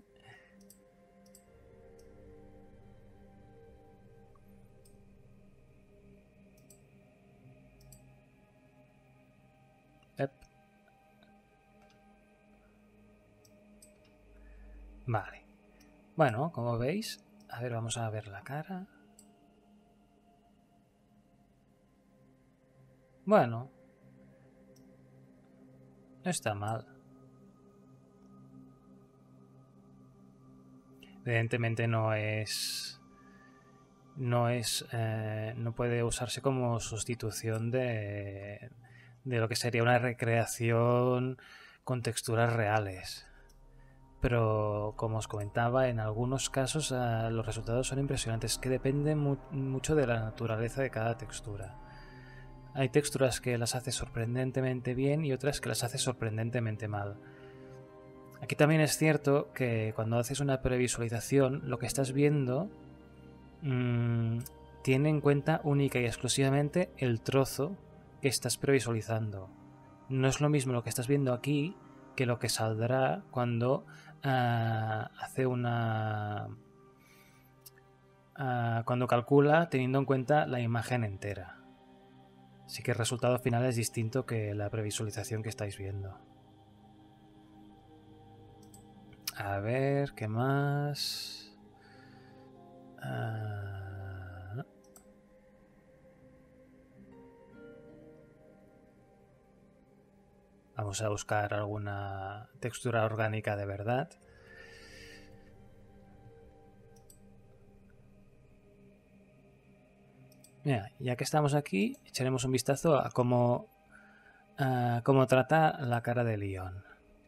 Ep. Vale. Bueno, como veis, a ver, vamos a ver la cara. Bueno, no está mal. Evidentemente no es... No es... Eh, no puede usarse como sustitución de, de lo que sería una recreación con texturas reales. Pero, como os comentaba, en algunos casos eh, los resultados son impresionantes, que depende mu mucho de la naturaleza de cada textura. Hay texturas que las hace sorprendentemente bien y otras que las hace sorprendentemente mal. Aquí también es cierto que cuando haces una previsualización, lo que estás viendo mmm, tiene en cuenta única y exclusivamente el trozo que estás previsualizando. No es lo mismo lo que estás viendo aquí que lo que saldrá cuando uh, hace una... Uh, cuando calcula teniendo en cuenta la imagen entera. Así que el resultado final es distinto que la previsualización que estáis viendo. A ver, ¿qué más? Uh... Vamos a buscar alguna textura orgánica de verdad. Mira, ya que estamos aquí, echaremos un vistazo a cómo, a cómo trata la cara de Leon.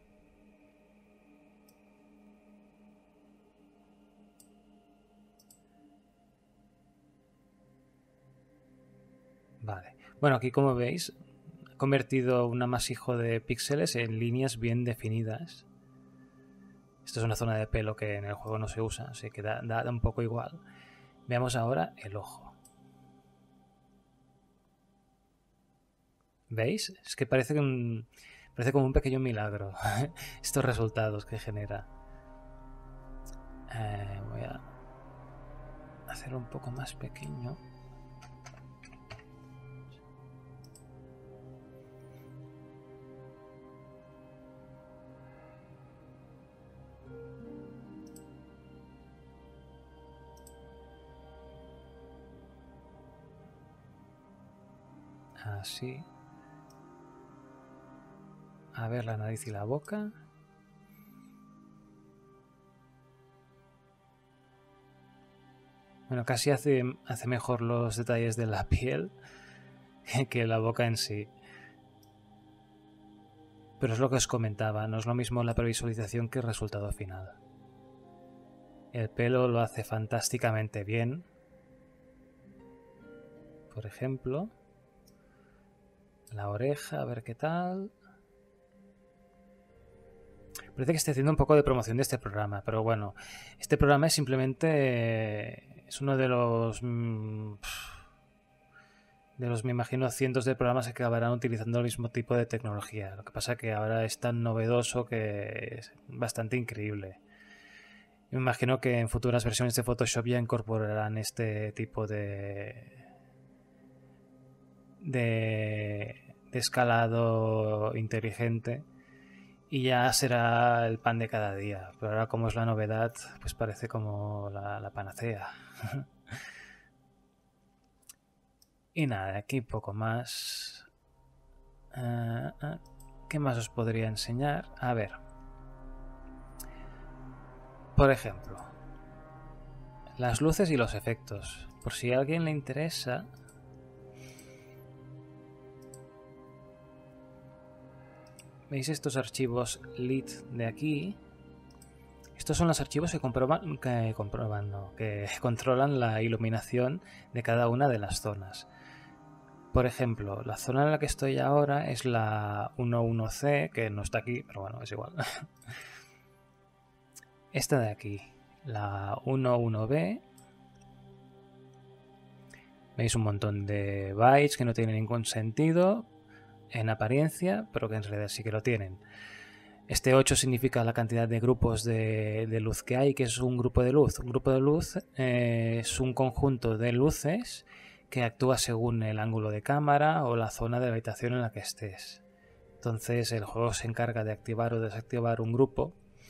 Vale. Bueno, aquí como veis, he convertido un amasijo de píxeles en líneas bien definidas. Esto es una zona de pelo que en el juego no se usa, así que da, da un poco igual. Veamos ahora el ojo. ¿Veis? Es que parece, que un, parece como un pequeño milagro estos resultados que genera. Eh, voy a hacerlo un poco más pequeño. Así. A ver la nariz y la boca. Bueno, casi hace, hace mejor los detalles de la piel que la boca en sí. Pero es lo que os comentaba, no es lo mismo la previsualización que el resultado final. El pelo lo hace fantásticamente bien. Por ejemplo, la oreja, a ver qué tal. Parece que estoy haciendo un poco de promoción de este programa, pero bueno, este programa es simplemente... es uno de los... de los, me imagino, cientos de programas que acabarán utilizando el mismo tipo de tecnología. Lo que pasa es que ahora es tan novedoso que es bastante increíble. Me imagino que en futuras versiones de Photoshop ya incorporarán este tipo de... de, de escalado inteligente. Y ya será el pan de cada día. Pero ahora, como es la novedad, pues parece como la, la panacea. Y nada, aquí poco más. Uh, uh, ¿Qué más os podría enseñar? A ver. Por ejemplo, las luces y los efectos. Por si a alguien le interesa... ¿Veis estos archivos lit de aquí? Estos son los archivos que comprueban, que, comprueban, no, que controlan la iluminación de cada una de las zonas. Por ejemplo, la zona en la que estoy ahora es la uno uno ce, que no está aquí, pero bueno, es igual. Esta de aquí, la uno uno be. Veis un montón de bytes que no tienen ningún sentido en apariencia, pero que en realidad sí que lo tienen. Este ocho significa la cantidad de grupos de, de luz que hay, que es un grupo de luz. Un grupo de luz eh, es un conjunto de luces que actúa según el ángulo de cámara o la zona de la habitación en la que estés. Entonces el juego se encarga de activar o desactivar un grupo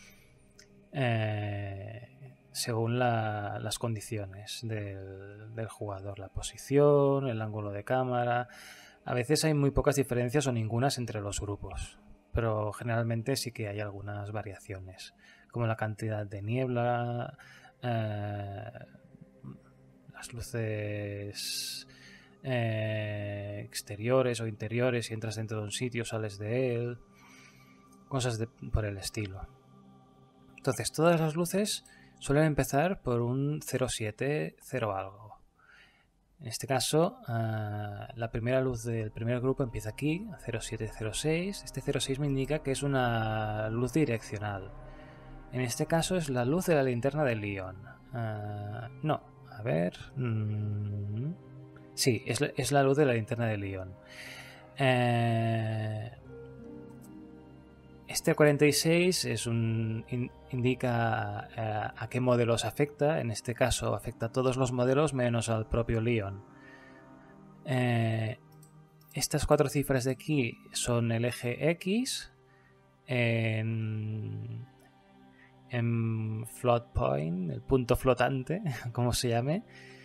eh, según la, las condiciones del, del jugador, la posición, el ángulo de cámara. A veces hay muy pocas diferencias o ningunas entre los grupos, pero generalmente sí que hay algunas variaciones, como la cantidad de niebla, eh, las luces eh, exteriores o interiores, si entras dentro de un sitio sales de él, cosas de, por el estilo. Entonces todas las luces suelen empezar por un cero siete cero algo. En este caso, uh, la primera luz del primer grupo empieza aquí, cero siete cero seis. Este cero seis me indica que es una luz direccional. En este caso es la luz de la linterna de Leon. Uh, no, a ver... Mm, sí, es, es la luz de la linterna de Leon. Eh, este cuarenta y seis es un, in, indica uh, a qué modelos afecta. En este caso afecta a todos los modelos menos al propio Leon. Eh, estas cuatro cifras de aquí son el eje X en, en float point, el punto flotante, como se llame,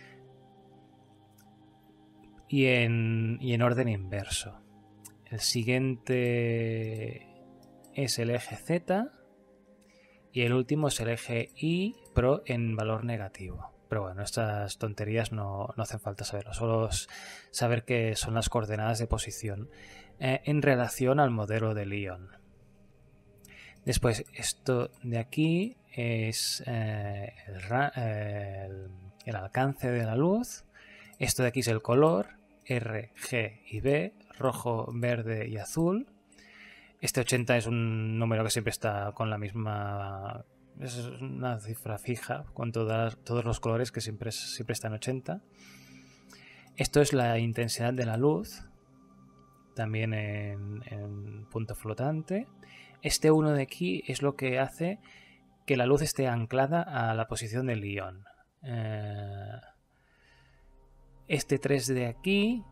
y en, y en orden inverso. El siguiente es el eje Z y el último es el eje Y, pero en valor negativo. Pero bueno, estas tonterías no, no hacen falta saberlo, solo saber que son las coordenadas de posición eh, en relación al modelo de Leon. Después, esto de aquí es eh, el, el, el alcance de la luz. Esto de aquí es el color, R, G y B, rojo, verde y azul. Este ochenta es un número que siempre está con la misma... Es una cifra fija con todas, todos los colores que siempre, siempre está en ochenta. Esto es la intensidad de la luz, también en, en punto flotante. Este uno de aquí es lo que hace que la luz esté anclada a la posición del Leon. Eh, este tres de aquí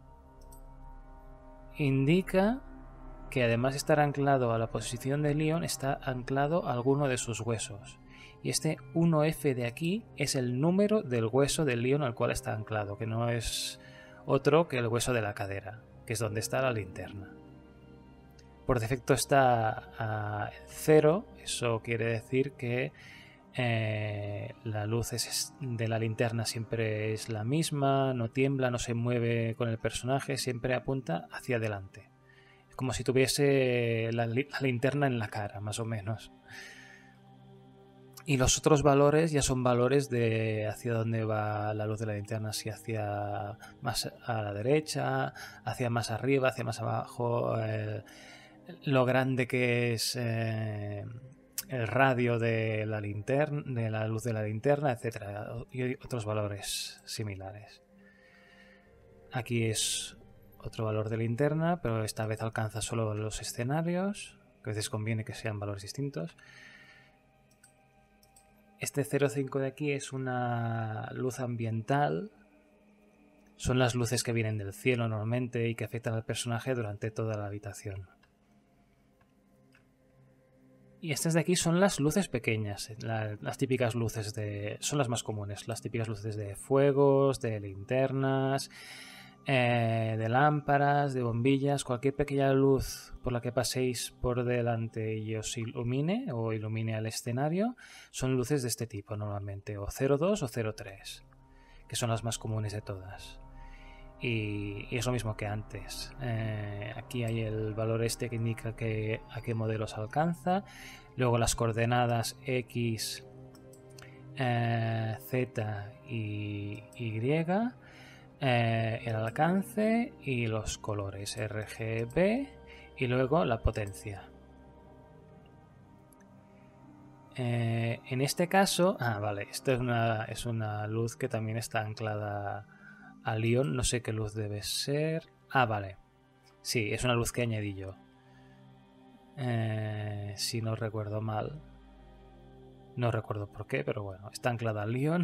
indica que además de estar anclado a la posición de Leon, está anclado a alguno de sus huesos. Y este uno F de aquí es el número del hueso del Leon al cual está anclado, que no es otro que el hueso de la cadera, que es donde está la linterna. Por defecto está a cero, eso quiere decir que eh, la luz es de la linterna siempre es la misma, no tiembla, no se mueve con el personaje, siempre apunta hacia adelante. Como si tuviese la, li la linterna en la cara, más o menos. Y los otros valores ya son valores de hacia dónde va la luz de la linterna, si hacia más a la derecha, hacia más arriba, hacia más abajo, eh, lo grande que es eh, el radio de la linterna, de la luz de la linterna, etcétera, y otros valores similares. Aquí es otro valor de linterna, pero esta vez alcanza solo los escenarios, que a veces conviene que sean valores distintos. Este cero cinco de aquí es una luz ambiental. Son las luces que vienen del cielo normalmente y que afectan al personaje durante toda la habitación. Y estas de aquí son las luces pequeñas, la, las típicas luces de... son las más comunes, las típicas luces de fuegos, de linternas... Eh, de lámparas, de bombillas, cualquier pequeña luz por la que paséis por delante y os ilumine o ilumine al escenario, son luces de este tipo normalmente, o cero dos o cero tres, que son las más comunes de todas. Y, y es lo mismo que antes. Eh, aquí hay el valor este que indica que, a qué modelos alcanza, luego las coordenadas X, eh, Z y Y, Eh, el alcance y los colores R G B y luego la potencia. Eh, en este caso, ah vale, esto es una, es una luz que también está anclada a Leon, no sé qué luz debe ser. Ah vale, sí, es una luz que añadí yo, eh, si no recuerdo mal, no recuerdo por qué, pero bueno, está anclada a Leon.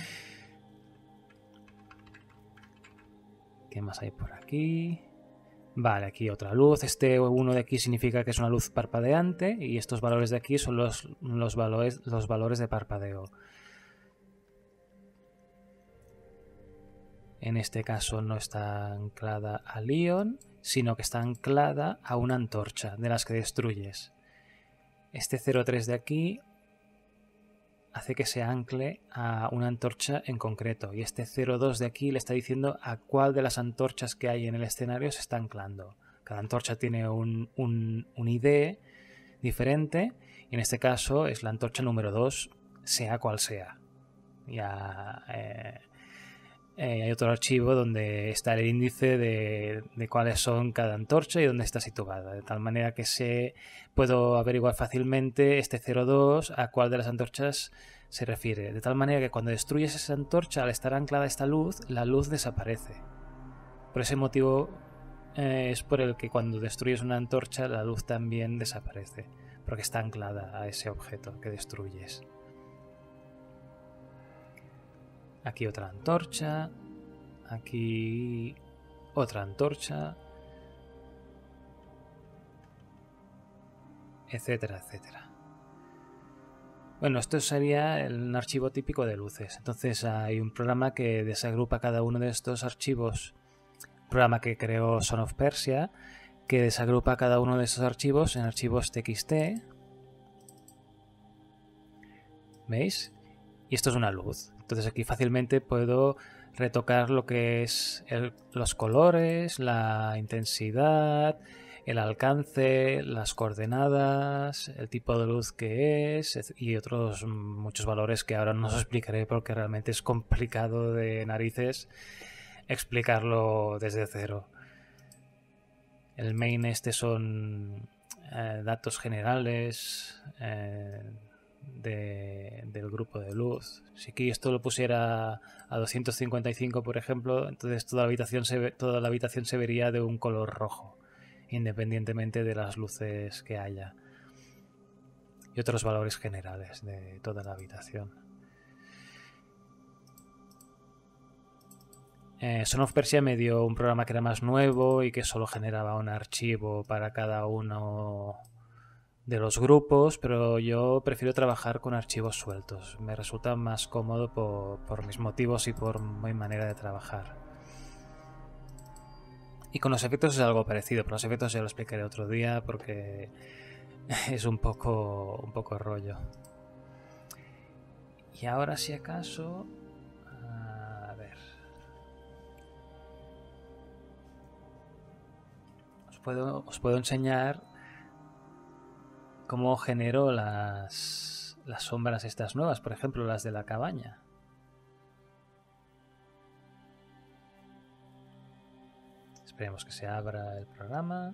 ¿Qué más hay por aquí? Vale, aquí otra luz. Este uno de aquí significa que es una luz parpadeante y estos valores de aquí son los, los, valores, los valores de parpadeo. En este caso no está anclada al ion, sino que está anclada a una antorcha de las que destruyes. Este cero tres de aquí hace que se ancle a una antorcha en concreto, y este cero dos de aquí le está diciendo a cuál de las antorchas que hay en el escenario se está anclando. Cada antorcha tiene un, un, un I D diferente, y en este caso es la antorcha número dos, sea cual sea. Ya eh, eh, hay otro archivo donde está el índice de, de cuáles son cada antorcha y dónde está situada, de tal manera que se puedo averiguar fácilmente este cero dos a cuál de las antorchas se refiere, de tal manera que cuando destruyes esa antorcha, al estar anclada esta luz, la luz desaparece. Por ese motivo eh, es por el que cuando destruyes una antorcha la luz también desaparece, porque está anclada a ese objeto que destruyes. Aquí otra antorcha, aquí otra antorcha, etcétera, etcétera. Bueno, esto sería un archivo típico de luces. Entonces hay un programa que desagrupa cada uno de estos archivos, un programa que creó Son of Persia, que desagrupa cada uno de estos archivos en archivos T X T. ¿Veis? Y esto es una luz. Entonces aquí fácilmente puedo retocar lo que es el, los colores, la intensidad, el alcance, las coordenadas, el tipo de luz que es y otros muchos valores que ahora no os explicaré porque realmente es complicado de narices explicarlo desde cero. El main este son eh, datos generales eh, de, del grupo de luz. Si aquí esto lo pusiera a doscientos cincuenta y cinco, por ejemplo, entonces toda la habitación se ve, toda la habitación se vería de un color rojo, independientemente de las luces que haya. Y otros valores generales de toda la habitación. Eh, Son of Persia me dio un programa que era más nuevo y que solo generaba un archivo para cada uno de los grupos, pero yo prefiero trabajar con archivos sueltos. Me resulta más cómodo por, por mis motivos y por mi manera de trabajar. Y con los efectos es algo parecido, pero los efectos ya lo explicaré otro día porque es un poco, un poco rollo. Y ahora si acaso... A ver... Os puedo, os puedo enseñar cómo genero las, las sombras estas nuevas, por ejemplo las de la cabaña. Esperemos que se abra el programa.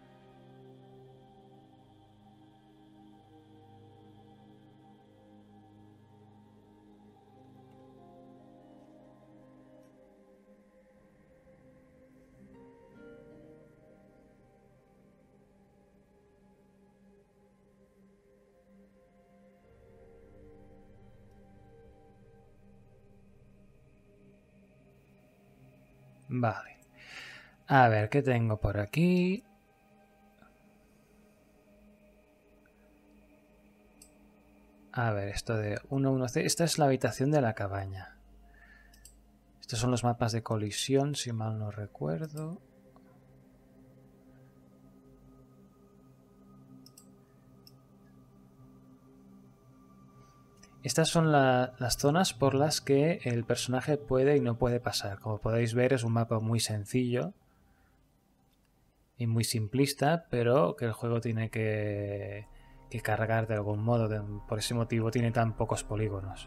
Vale. A ver, ¿qué tengo por aquí? A ver, esto de uno uno C. Esta es la habitación de la cabaña. Estos son los mapas de colisión, si mal no recuerdo. Estas son la, las zonas por las que el personaje puede y no puede pasar. Como podéis ver, es un mapa muy sencillo y muy simplista, pero que el juego tiene que, que cargar de algún modo. De, por ese motivo tiene tan pocos polígonos.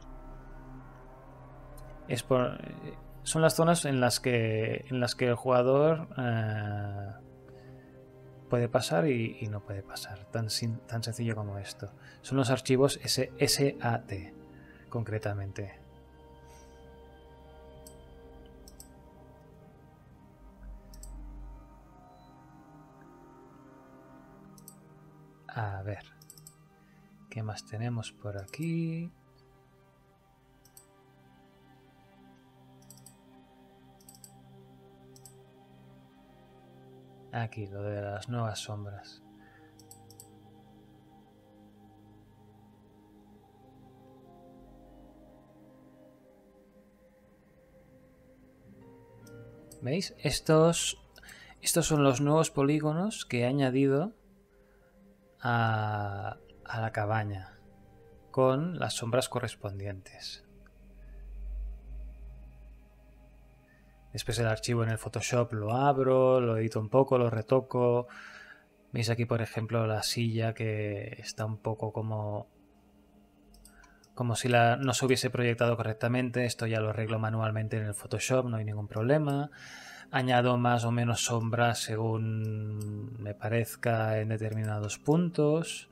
Es por, son las zonas en las que, en las que el jugador eh, puede pasar y, y no puede pasar. Tan, sin, tan sencillo como esto. Son los archivos S A T, concretamente. A ver, ¿qué más tenemos por aquí? Aquí, lo de las nuevas sombras. ¿Veis? Estos, estos son los nuevos polígonos que he añadido a, a la cabaña con las sombras correspondientes. Después el archivo en el Photoshop lo abro, lo edito un poco, lo retoco. Veis aquí, por ejemplo, la silla que está un poco como... como si la, no se hubiese proyectado correctamente. Esto ya lo arreglo manualmente en el Photoshop, no hay ningún problema. Añado más o menos sombras según me parezca en determinados puntos.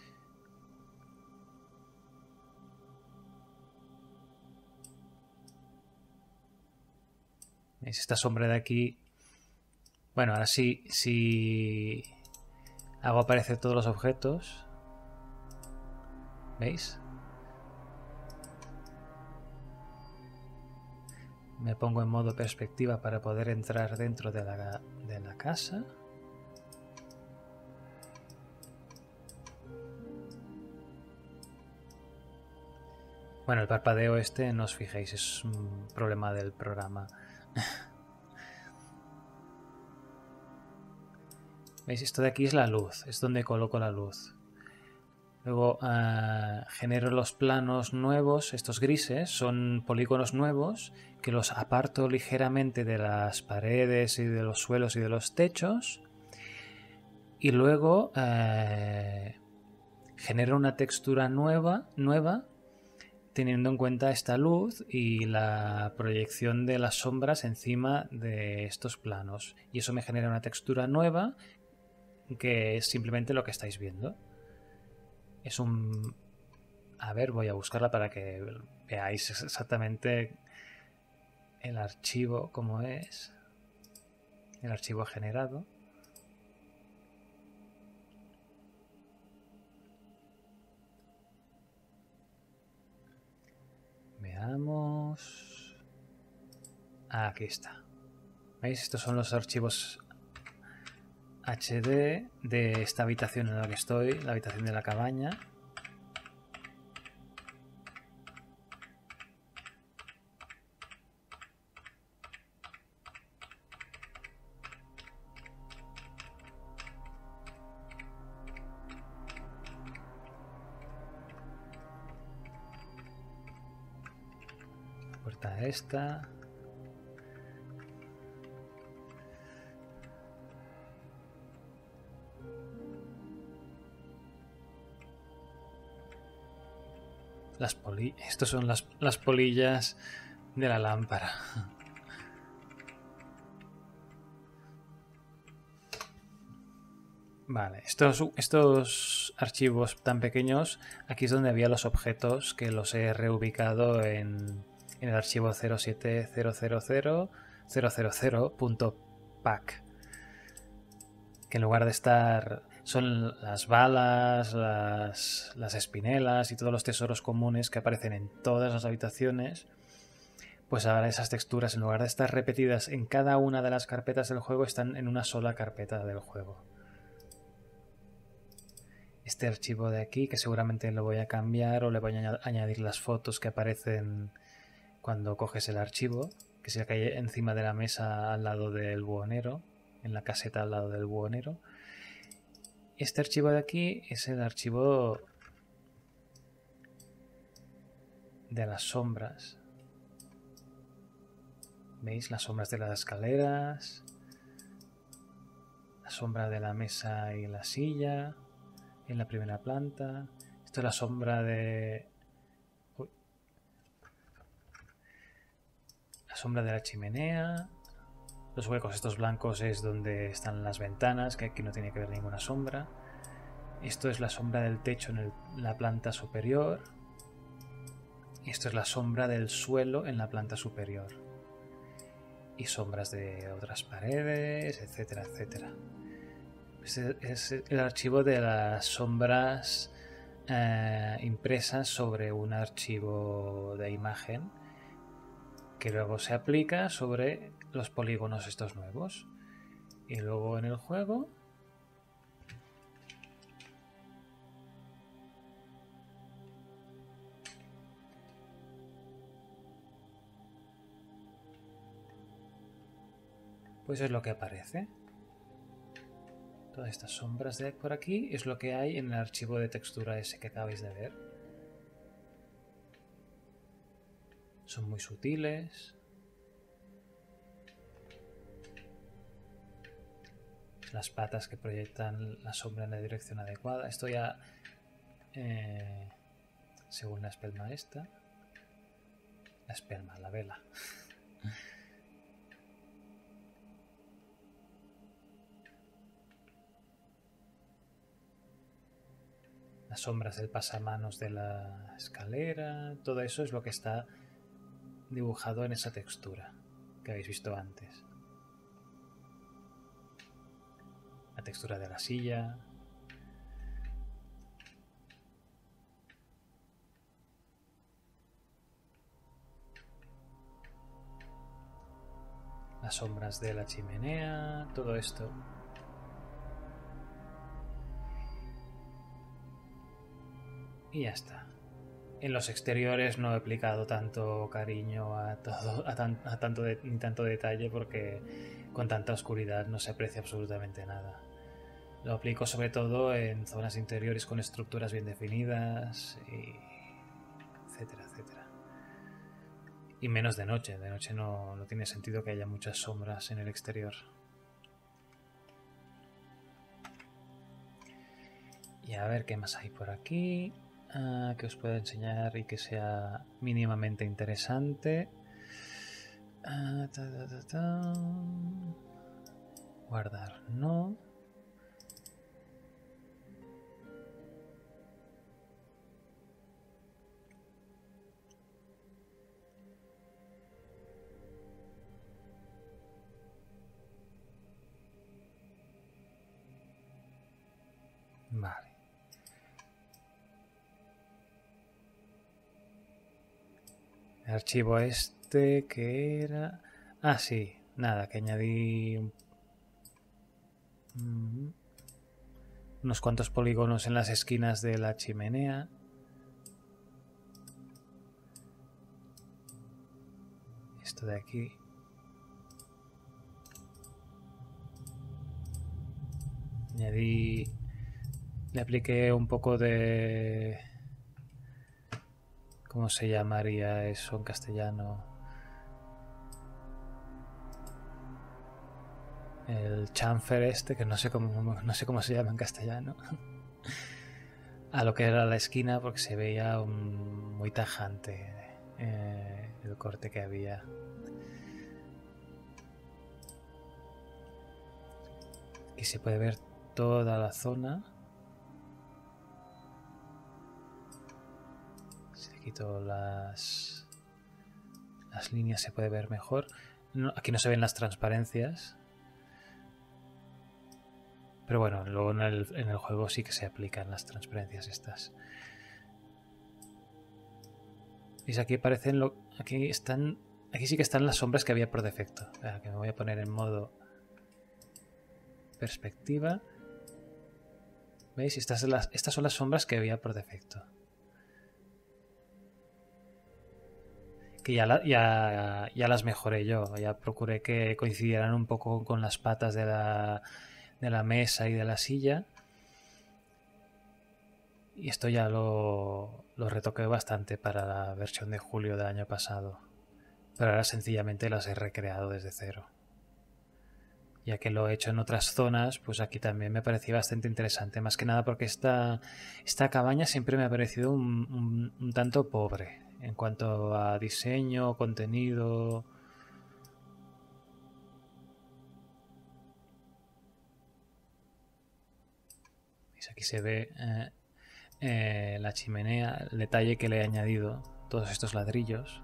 ¿Veis? Esta sombra de aquí. Bueno, ahora sí, si hago aparecer todos los objetos. ¿Veis? Me pongo en modo perspectiva para poder entrar dentro de la, de la casa. Bueno, el parpadeo este, no os fijéis, es un problema del programa. ¿Veis? Esto de aquí es la luz, es donde coloco la luz. Luego uh, genero los planos nuevos, estos grises, son polígonos nuevos que los aparto ligeramente de las paredes y de los suelos y de los techos. Y luego uh, genero una textura nueva, nueva teniendo en cuenta esta luz y la proyección de las sombras encima de estos planos. Y eso me genera una textura nueva que es simplemente lo que estáis viendo. Es un... A ver, voy a buscarla para que veáis exactamente el archivo como es. El archivo generado. Veamos... Aquí está. ¿Veis? Estos son los archivos H D de esta habitación en la que estoy, la habitación de la cabaña. La puerta esta. Las poli... Estos son las, las polillas de la lámpara. Vale, estos, estos archivos tan pequeños, aquí es donde había los objetos que los he reubicado en, en el archivo cero siete cero cero cero cero cero cero punto pac. Que en lugar de estar... son las balas, las, las espinelas y todos los tesoros comunes que aparecen en todas las habitaciones, pues ahora esas texturas, en lugar de estar repetidas en cada una de las carpetas del juego, están en una sola carpeta del juego. Este archivo de aquí, que seguramente lo voy a cambiar o le voy a añadir las fotos que aparecen cuando coges el archivo, que se cae encima de la mesa al lado del buhonero, en la caseta al lado del buhonero. Este archivo de aquí es el archivo de las sombras. ¿Veis? Las sombras de las escaleras, la sombra de la mesa y la silla en la primera planta. Esto es la sombra de... Uy. La sombra de la chimenea. Los huecos estos blancos es donde están las ventanas, que aquí no tiene que ver ninguna sombra. Esto es la sombra del techo en el, la planta superior. Esto es la sombra del suelo en la planta superior. Y sombras de otras paredes, etcétera, etcétera. Este es el archivo de las sombras eh, impresas sobre un archivo de imagen que luego se aplica sobre los polígonos estos nuevos. Y luego en el juego... pues es lo que aparece. Todas estas sombras de por aquí es lo que hay en el archivo de textura ese que acabáis de ver. Son muy sutiles. Las patas que proyectan la sombra en la dirección adecuada. Esto ya, eh, según la espelma esta. La espelma, la vela. Las sombras del pasamanos de la escalera, todo eso es lo que está dibujado en esa textura que habéis visto antes. La textura de la silla. Las sombras de la chimenea, todo esto. Y ya está. En los exteriores no he aplicado tanto cariño a todo, a, tan, a tanto de, ni tanto detalle, porque con tanta oscuridad no se aprecia absolutamente nada. Lo aplico sobre todo en zonas interiores con estructuras bien definidas, y etcétera, etcétera. Y menos de noche. De noche no, no tiene sentido que haya muchas sombras en el exterior. Y a ver qué más hay por aquí. Uh, que os pueda enseñar y que sea mínimamente interesante. Uh, ta, ta, ta, ta. Guardar, no. Vale. El archivo este que era... Ah, sí, nada, que añadí un... mm, unos cuantos polígonos en las esquinas de la chimenea. Esto de aquí. Añadí... Le apliqué un poco de... ¿Cómo se llamaría eso en castellano? El chamfer este, que no sé cómo, no sé cómo se llama en castellano. A lo que era la esquina, porque se veía un, muy tajante eh, el corte que había. Aquí se puede ver toda la zona. Quito las, las líneas, se puede ver mejor. No, aquí no se ven las transparencias. Pero bueno, luego en el, en el juego sí que se aplican las transparencias estas. ¿Veis? Aquí aparecen lo, aquí están. Aquí sí que están las sombras que había por defecto. Espera, que me voy a poner en modo perspectiva. ¿Veis? Estas, las, estas son las sombras que había por defecto. Que ya, la, ya, ya las mejoré yo, ya procuré que coincidieran un poco con las patas de la, de la mesa y de la silla. Y esto ya lo, lo retoqué bastante para la versión de julio del año pasado. Pero ahora sencillamente las he recreado desde cero. Ya que lo he hecho en otras zonas, pues aquí también me parecía bastante interesante. Más que nada porque esta, esta cabaña siempre me ha parecido un, un, un tanto pobre. En cuanto a diseño, contenido. ¿Veis? Aquí se ve eh, eh, la chimenea, el detalle que le he añadido, todos estos ladrillos.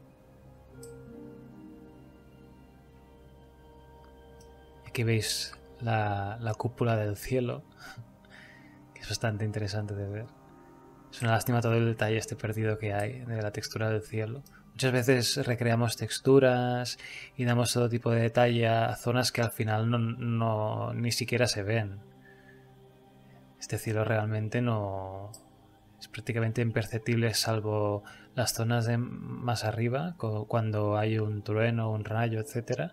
Aquí veis la, la cúpula del cielo, que es bastante interesante de ver. Es una lástima todo el detalle este perdido que hay de la textura del cielo. Muchas veces recreamos texturas y damos todo tipo de detalle a zonas que al final no, no ni siquiera se ven. Este cielo realmente no es prácticamente imperceptible, salvo las zonas de más arriba, cuando hay un trueno, un rayo, etcétera.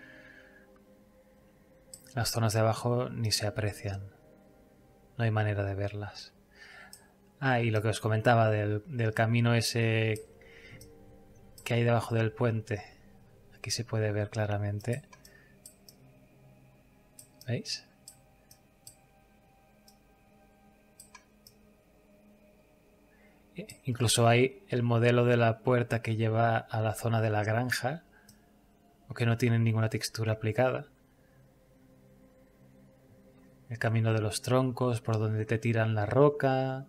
Las zonas de abajo ni se aprecian. No hay manera de verlas. Ah, y lo que os comentaba del, del camino ese que hay debajo del puente. Aquí se puede ver claramente. ¿Veis? Incluso hay el modelo de la puerta que lleva a la zona de la granja, aunque no tiene ninguna textura aplicada. El camino de los troncos, por donde te tiran la roca.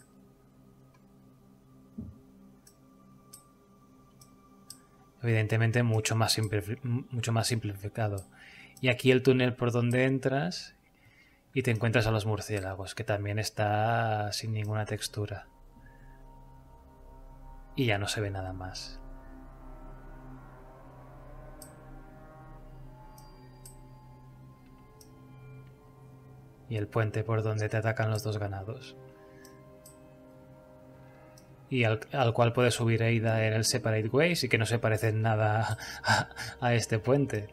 Evidentemente mucho más, mucho más simplificado. Y aquí el túnel por donde entras y te encuentras a los murciélagos, que también está sin ninguna textura. Y ya no se ve nada más. Y el puente por donde te atacan los dos ganados. Y al, al cual puedes subir Ada en el Separate Ways y que no se parece en nada a, a este puente.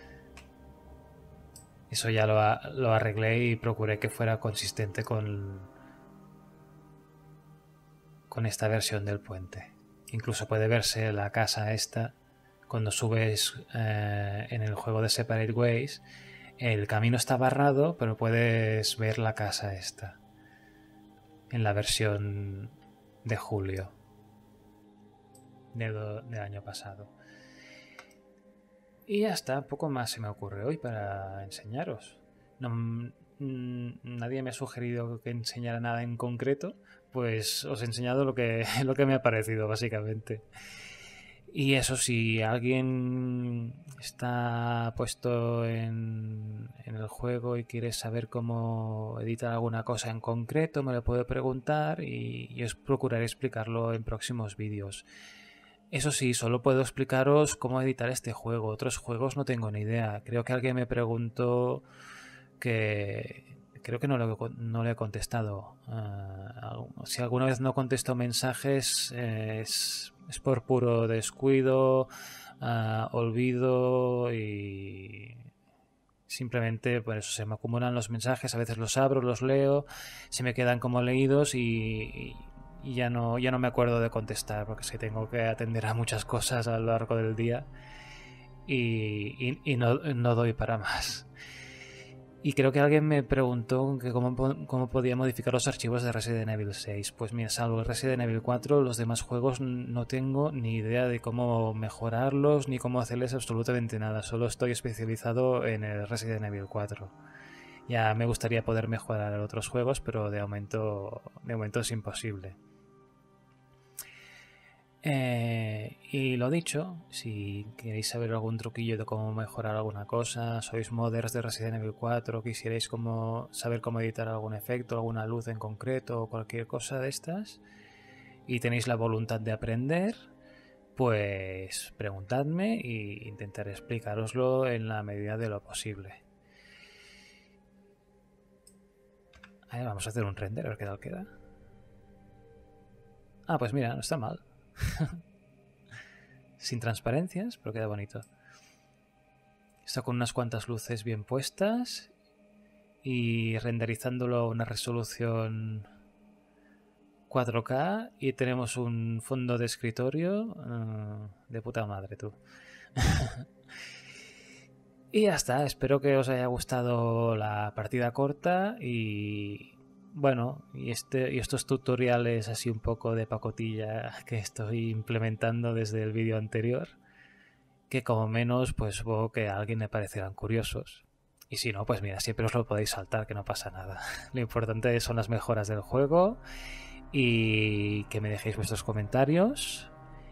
Eso ya lo, a, lo arreglé y procuré que fuera consistente con, con esta versión del puente. Incluso puede verse la casa esta cuando subes eh, en el juego de Separate Ways. El camino está barrado, pero puedes ver la casa esta en la versión de julio del, del año pasado. Y ya está, poco más se me ocurre hoy para enseñaros. No, nadie me ha sugerido que enseñara nada en concreto, pues os he enseñado lo que, lo que me ha parecido básicamente. Y eso, si alguien está puesto en, en el juego y quiere saber cómo editar alguna cosa en concreto, me lo puede preguntar y, y os procuraré explicarlo en próximos vídeos. Eso sí, solo puedo explicaros cómo editar este juego. Otros juegos no tengo ni idea. Creo que alguien me preguntó que... Creo que no le, no le he contestado. Uh, si alguna vez no contesto mensajes eh, es, es por puro descuido, uh, olvido y simplemente por eso se me acumulan los mensajes. A veces los abro, los leo, se me quedan como leídos y, y ya no, ya no me acuerdo de contestar porque es que tengo que atender a muchas cosas a lo largo del día y, y, y no, no doy para más. Y creo que alguien me preguntó que cómo, cómo podía modificar los archivos de Resident Evil seis. Pues mira, salvo Resident Evil cuatro, los demás juegos no tengo ni idea de cómo mejorarlos ni cómo hacerles absolutamente nada. Solo estoy especializado en el Resident Evil cuatro. Ya me gustaría poder mejorar otros juegos, pero de momento, de momento es imposible. Eh, y lo dicho, si queréis saber algún truquillo de cómo mejorar alguna cosa, sois modders de Resident Evil cuatro, quisierais como saber cómo editar algún efecto, alguna luz en concreto o cualquier cosa de estas y tenéis la voluntad de aprender, pues preguntadme e intentaré explicaroslo en la medida de lo posible. A ver, vamos a hacer un render, a ver qué tal queda. Ah, pues mira, no está mal. Sin transparencias, pero queda bonito. Está con unas cuantas luces bien puestas y renderizándolo a una resolución cuatro K y tenemos un fondo de escritorio uh, de puta madre, tú. Y ya está, espero que os haya gustado la partida corta y... Bueno, y, este, y estos tutoriales así un poco de pacotilla que estoy implementando desde el vídeo anterior, que como menos pues supongo que a alguien le parecerán curiosos. Y si no, pues mira, siempre os lo podéis saltar, que no pasa nada. Lo importante son las mejoras del juego y que me dejéis vuestros comentarios.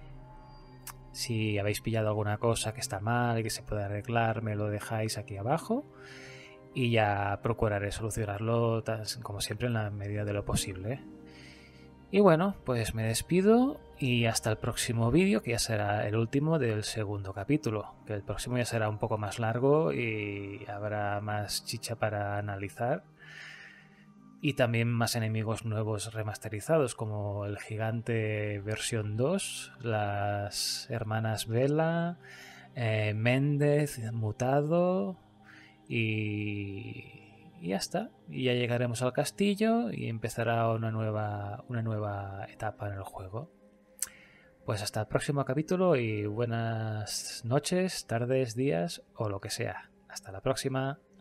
Si habéis pillado alguna cosa que está mal y que se puede arreglar, me lo dejáis aquí abajo. y ya procuraré solucionarlo como siempre en la medida de lo posible. Y bueno, pues me despido y hasta el próximo vídeo, que ya será el último del segundo capítulo, que el próximo ya será un poco más largo y habrá más chicha para analizar. Y también más enemigos nuevos remasterizados, como el gigante versión dos, las hermanas Vela, eh, Méndez mutado y... y ya está. Y ya llegaremos al castillo y empezará una nueva, una nueva etapa en el juego. Pues hasta el próximo capítulo y buenas noches, tardes, días o lo que sea. Hasta la próxima.